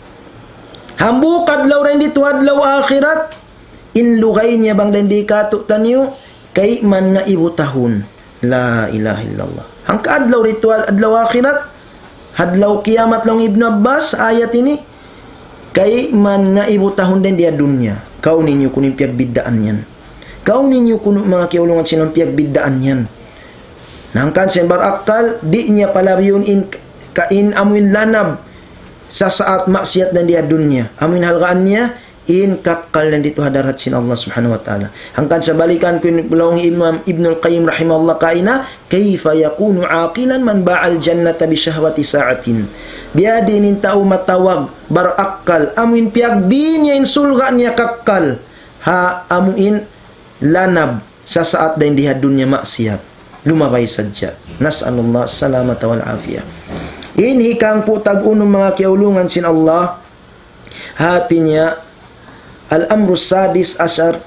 Hambuk adlaw rin dito adlaw akhirat in lugay niya bang lendi kato tanyo kay man nga ibu tahun. La ilaha illallah. Ang kaadlaw rito adlaw akhirat hadlaw kiamat lang Ibn Abbas ayat ini kay man nga ibutahon din dia dunya. Kau ninyo kuning piagbiddaan yan. Kau ninyo kuno mga kiulungan sinang piagbiddaan yan. Nangkan sen barakal di niya palabiyon in amuin lanab sa saat maksiat dan dia dunya. Amuin halgaan niya in kakal dan dito hadarat sin Allah subhanahu wa ta'ala. Hangkan sa balikan ko yung Imam Ibnul Qayyim rahimahullah kaina, kayfa yakunu aqilan man ba'al jannata bi syahwati sa'atin. Dia dinin tao matawag barakal amuin piagbi niya in sulga niya kakal ha amuin lanab sa saat dan dia dunya maksiat. Lumabay sadya. Nas'alullah salamata wal afiyah. Inhi kang po tag-unong mga kiaulungan sin Allah hati niya al-amru sadis asyar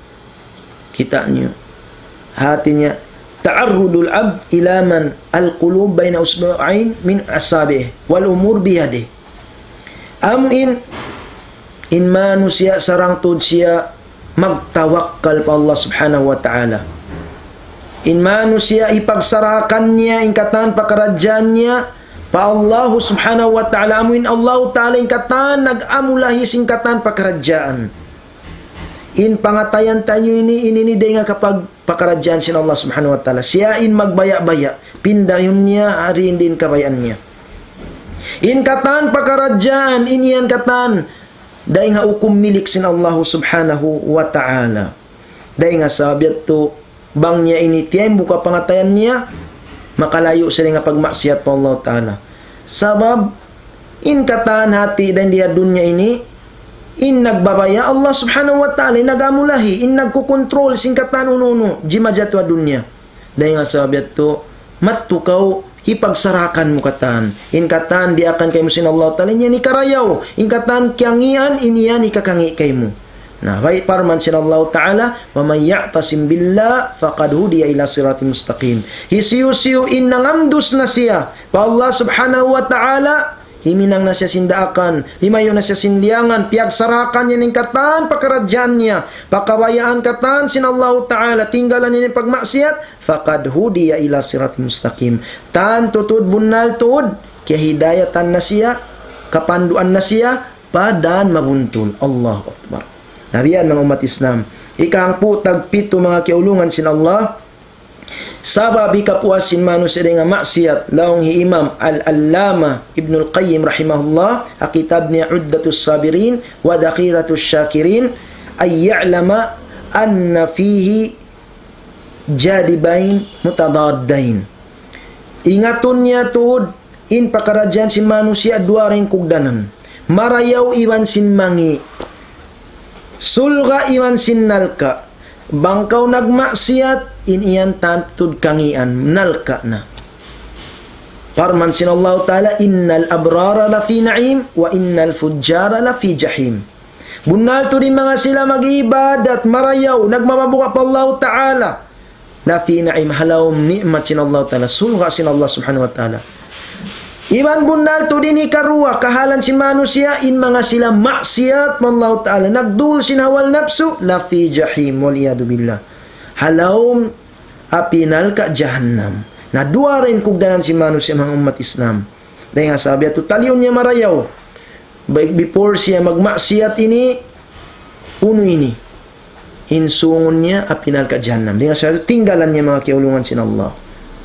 kita niyo hati niya ta'arrudul abd ila man al-qulub baina usbu'ain min asabihi wal umur biyadihi. Amin in manusia sarang tud siya magtawakkal pa Allah subhanahu wa ta'ala. In manusia ipagsarakan niya ingkatan pakaradyan niya pa Allah subhanahu wa ta'ala. Amuin Allah ta'ala ingkatan nag-amulahi singkatan pakaradyan. In pangatayan tayo ini day nga kapag pakaradyan sin Allah subhanahu wa ta'ala. Siya in magbaya-baya. Pindayon niya, harin din kabayan niya. In katan pakaradyan, in iyan katan day nga ukum milik sin Allah subhanahu wa ta'ala. Day nga sabiat to bang niya ini tiempo ka pangatayan niya makalayo sila nga pagmaksiyat pa Allah ta'ala. Sabab in katan hati dan dia dunya ini in nagbabaya Allah subhanahu wa ta'ala nagamulahi in nagkukontrol singkatan ununo jima jatwa dunya. Dahil nga sabiat to matukaw hipagsarakan mo katan in katan di akan kay mo sin Allah ta'ala niya ni karayaw in katan kiangian iniyan ikakangi kay mo. Nah, baik parman sin Allah Ta'ala, wa may ya'tasim billah faqad hudiya ila siratim mustaqim. Hisiu-siu in nangamdus na siya pa Allah Subhanahu wa Ta'ala, himinang na siya sindaakan, himayo na siya sindiangan, piagsarakan niya ning katan pakaradyan niya, pakabayaan katan sin Allah Ta'ala, tinggalan niya pagmaksiat, faqad hudiya ila siratim mustaqim. Tan tutud bunal tuud, kaya hidayatan na siya, kapanduan na siya, padan mabuntul. Allahu Akbar. Nabiyan ng umat Islam. Ikang po tagpito mga kiulungan sin Allah. Sabab ikapuasin manusia nga maksiat laong hi Imam Al-Allama Ibnul Qayyim rahimahullah a kitab niya Uddatus Sabirin wa Dakhiratus Syakirin ay ya'lama anna fihi jadibain mutadaddain. Ingaton niya tuod in pakaradyan sin manusia dua ring kugdanan. Marayaw iwan sin mangi. Sulga iwan sin nalka. Bangkaw nagmaksiyat in iyan tantud kangian nalka na. Parman sin Allah Ta'ala innal abrara la fi na'im wa innal fujjara la fi jahim. Bunal to din mga sila mag-ibadat marayaw nagmamabuka pa Allah Ta'ala la fi na'im halawm ni'mat sin Allah Ta'ala sulga sin Allah subhanahu wa ta'ala. Iban bundal to din ikaruwa kahalan si manusia in mga sila maksiat man Allah Ta'ala nagdul sinawal nafsu la fi jahim wal iyadu billah halawm apinal ka jahannam na dua rin kugdanan si manusia mga umat Islam. Dahil nga sabi ato talion niya marayaw before siya magmaksiat ini uno ini insungon niya apinal ka jahannam. Dahil nga sabi ato tinggalan niya mga kiulungan sin Allah.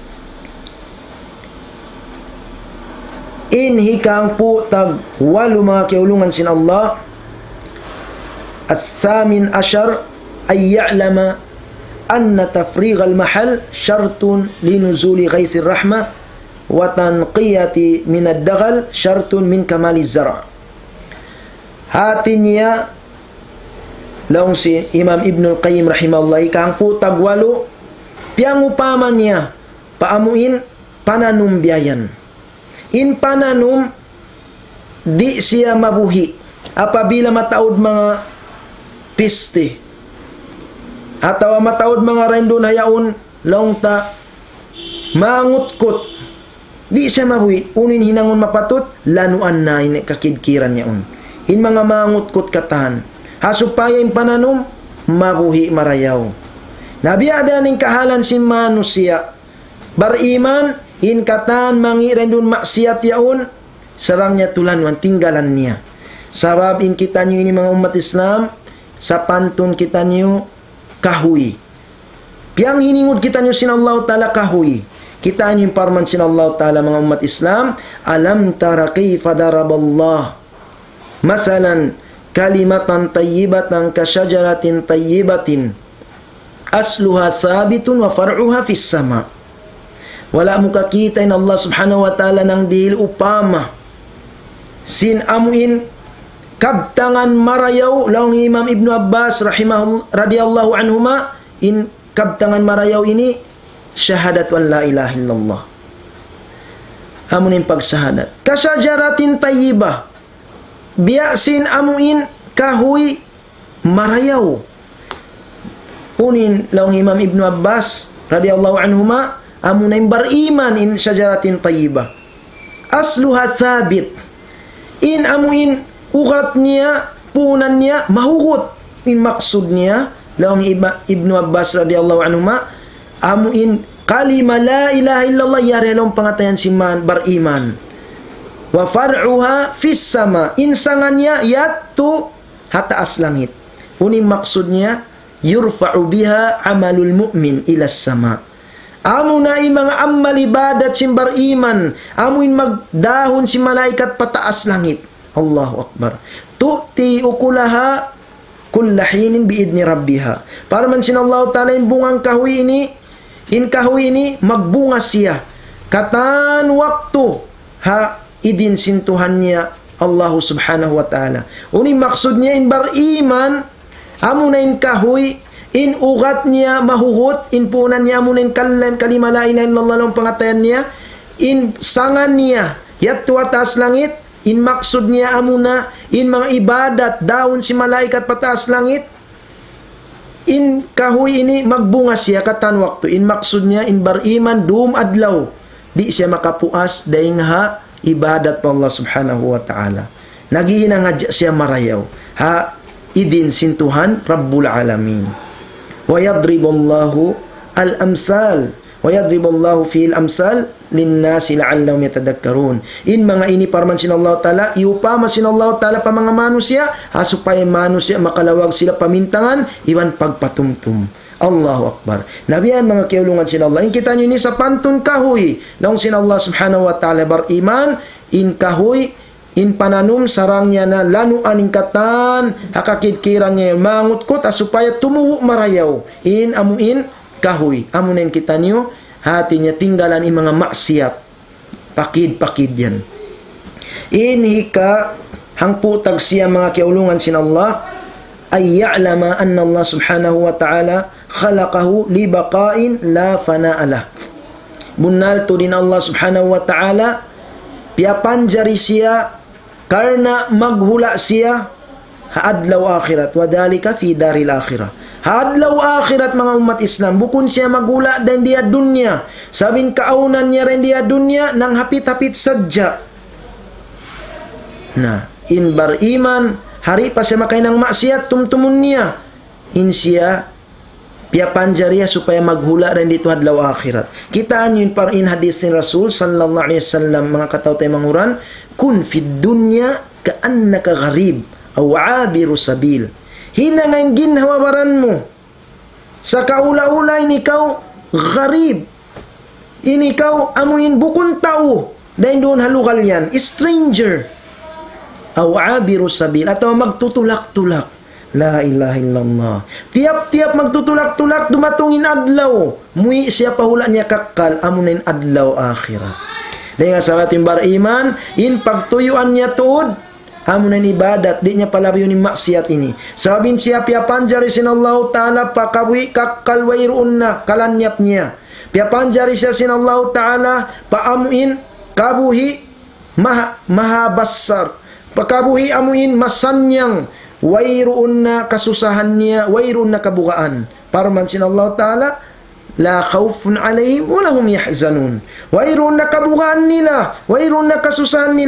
Inhikang po tag walo mga kiulungan sin Allah. At-thamin ashar ay ya'lama anna tafriq al-mahal syartun linuzuli ghaithir rahmah wa tanqiyati min ad-daghal syartun min kamali zara'. Hati niya laong si Imam Ibnul Qayyim rahimahullah ikang po tag walo piang upaman niya paamuin pananumbiayan. In pananum di siya mabuhi apabila mataod mga piste atawa mataod mga rendon hayaon longta mangutkot di siya mabuhi unin hinangon mapatot lanuan na in kakidkiran niya in mga mangutkot katahan hasupaya in pananum mabuhi marayaw nabiada ning kahalan si manusia bariman in katan mangiran dun maksiat yaun sarangnya tulanwan tinggalan niya. Sabab in kita nyo ini mga umat Islam, sa pantun kita nyo kahui. Piang hiningod kita nyo sin Allah Ta'ala kahui. Kita nyo yung parman sin Allah Ta'ala mga umat Islam, alam tara kayfa daraballah masalan kalimatan tayyibatan kasyajaratin tayyibatin asluha sabitun wa far'uha fis sama. Wala mo kakita in Allah subhanahu wa ta'ala ng dihil upama sin amuin kabtangan marayaw laong Imam Ibnu Abbas radhiyallahu anhuma in kabtangan marayaw ini syahadatu an la ilaha illallah. Amunin pagsahadat kasyajaratin tayyibah biasin amuin kahuy marayaw. Unin laong Imam Ibnu Abbas radhiyallahu anhuma amunin bariman in syajaratin tayyibah asluha thabit in amuin ukat niya, punan niya, mahugot. In maksud niya, laong Ibnu Abbas radhiyallahu anhuma, amuin kalima la ilaha illallah yari halong pangatayan si man bariman. Wa far'uha fis sama. Insangan niya yattu hataas langit. Uning maksud niya, yurfa'u biha amalul mu'min ilas sama. Amo na mga amal ibadat si bariman. Amuin magdahon si malaikat pataas langit. Allahu Akbar. Tu'ti ukulaha kullahinin biidni rabbiha. Para man sin Allah Ta'ala in bungang kahoy ini, in kahoy ini, magbunga siya. Katan waktu, ha, idin sintuhan niya Allah Subhanahu wa Ta'ala. Uni maksud niya in bariman, amo na in kahoy, in ugat niya mahuhut, in punan niya amo na in kalima la ilaha illallah ang pangatayan niya, in sangan niya, yattu atas langit, in maksud niya amuna, in mga ibadat, daon si malaikat pataas langit, in kahoy ini magbunga siya katan waktu. In maksud niya, in bariman, dum adlaw, di siya makapuas, dahil nga ibadat pa Allah subhanahu wa ta'ala. Nagihinang siya marayaw. Ha, idin sintuhan, Rabbul Alamin. Wa yadribullahu al-amsal. Wa yadribullahu fil amsal linnasi la'allahum yatadakkarun. In mga ini parman sin Allah Ta'ala, iupama sin Allah Ta'ala pa mga manusia, supaya manusia makalawag sila pamintangan, iwan pagpatumtum. Allahu Akbar. Nabiyan mga kiulungan sin Allah. In kita nyo ni sa pantun kahoy, laong sin Allah subhanahu wa ta'ala bariman, in kahoy, in pananum sarang niya na lanuan in katan, hakakidkiran niya mangutkot, supaya tumuwo marayaw. In amuin kahoy. Amunin kita niyo, hati niya tinggalan in mga maksiat. Pakid-pakid yan. Inhika, hangputag siya mga kiulungan sin Allah, ay ya'lama anna Allah subhanahu wa ta'ala khalaqahu li baqain la fana'alah. Bunal to din Allah subhanahu wa ta'ala, piapanjari siya, karna maghula siya, haadlaw akhirat, wadhalika fi daril akhirah. Hadlaw akhirat mga umat Islam, bukun siya magula dan dia dunya. Sabin kaunan niya rin dia dunya nang hapit-hapit sadya. Nah, in bariman, hari pa siya makay ng maksiat, tumtumun niya. In siya, piapanjariya supaya maghula rin dito hadlaw akhirat. Kitaan yun par in hadis ni Rasul sallallahu alaihi wasallam, mga kataw-tay manguran, kun fid dunya kaannaka gharib aw abiru sabil. Hinangay ginhawabaran mo. Sa kaula-ula ini ikaw gharib. Ini ikaw amuin bukun tao. Dahil doon halugal yan. Stranger. Aw abiru sabil. Atau magtutulak-tulak. La ilaha illallah. Tiap-tiap magtutulak-tulak dumatungin adlaw. Mui siya pahula niya kakal amunin adlaw akhirat. Dahil nga sa ating bariman, in pagtuyuan niya tuod, amunan ibadat, di niya pala yun yung maksiat ini. Sabin siya, piapanjari sin Allah Ta'ala, pakawi kakalwayroon na, kalanyap niya. Piapanjari siya sin Allah Ta'ala, paamuin, kabuhi, mahabasar. Pakabuhi amuin, masanyang, wayroon na kasusahan niya, wayroon na kabukaan. Parman sin Allah Ta'ala, la khawfun alayhim, wala hum yahzanun. Wayroon na kabukaan nila, wayroon na kasusahan nila.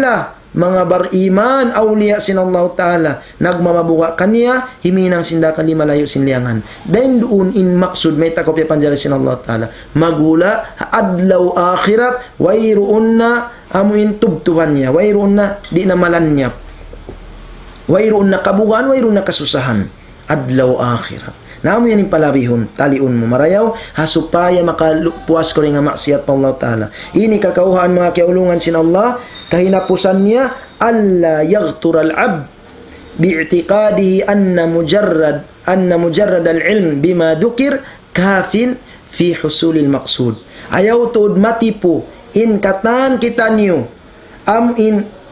mga bariman, awliya sin Allah Ta'ala, nagmamabuka kaniya, himinang sindakan di malayo sinliangan. Then doon in maksud, may takopya panjara sin Allah Ta'ala, magula, adlaw akhirat, wayroon na, amuin tubtuhan niya, wayroon na, di na malanyap, wayroon na kabugan, wayroon na kasusahan, adlaw akhirat. Namo yan yung palabihon, taliun mo marayaw, hasupaya makalupuas ko rin nga maksiyat pa Allah Ta'ala. Ini kakauhaan mga kiaulungan sin Allah, kahinapusan niya, alla yaghtur al-abd bi'tiqadihi anna mujarrad al-ilm bima dhukir kafin fi husulil maqsud. Ayaw tuod matipo, in katan kita niyo, in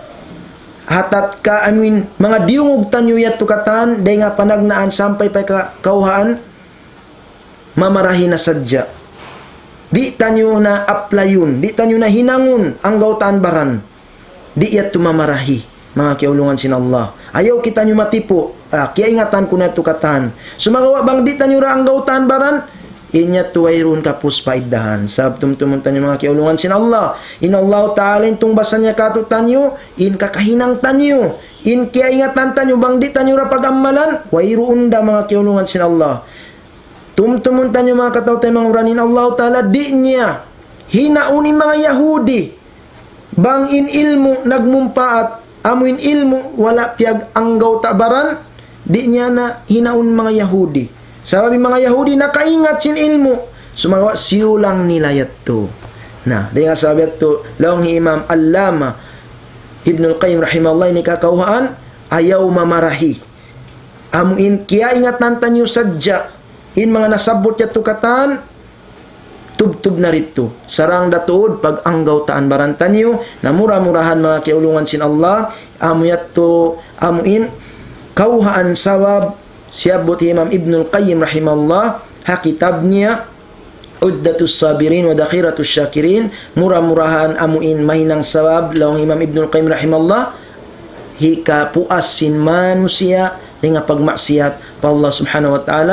hatat ka amin mga diungog tanyo yat tukatan day nga panagnaan sampay pa kauhaan mamarahi na sadya. Di tanyo na aplayon, di tanyo na hinangon ang gautaan baran. Di yat tumamarahi mga kiaulungan sin Allah. Ayaw kita nyo matipo. Kaya ingatan ko na tukatan. Sumagawa bang di tanyo ra ang gautaan baran? Inya tuwayron kapus paidahan. Sab tumtumuntan yung mga kiaulungan sin Allah. In Allah Ta'ala itong basan niya katutan nyo, in kakahinang tanyo, in kaya ingatan tanyo, bang di tanyo ra pag-amalan, wayroon da mga kiaulungan sin Allah. Tumtumuntan yung mga katautay mga uranin Allah Ta'ala, di niya hinaunin mga Yahudi, bang in ilmu nagmumpaat, amuin ilmu wala piyag anggaw tabaran, di niya na hinaun mga Yahudi. Sabi mga Yahudi nakaingat sin ilmu, sumawa siulang nila yato. Nah, dengan sabi yato, laong Imam Allama Ibnul Qayyim rahimahullah ini kakauhaan, ayaw mamarahi. Amuin kaya ingatan tanyo sadya, in mga nasabot yato katan, tub-tub na rito. Sarang datuod pag anggaw taan barantan nyo, na mura-murahan mga kiulungan sin Allah, amu yato, amuin, kauhaan sawab, siabot Imam Ibnul Qayyim rahimahullah, kitab niya Uddatus Sabirin wa Dakhiratus Syakirin, murah-murahan amuin mahinang sawab laong Imam Ibnul Qayyim rahimahullah, hika puas sin manusia dengan pagmaksiat pa Allah subhanahu wa ta'ala,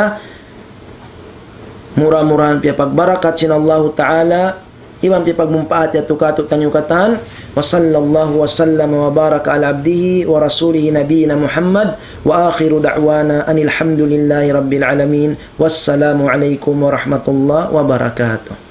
murah-murahan pia pagbarakat sin Allah ta'ala, iban pia pagmumpaat ya tukatut tanyukatan. Wa sallallahu wa sallam wa baraka ala abdihi wa rasulihi nabiyina Muhammad wa akhiru da'wana anil hamdulillahi rabbil alamin. Wassalamu alaikum warahmatullahi wabarakatuh.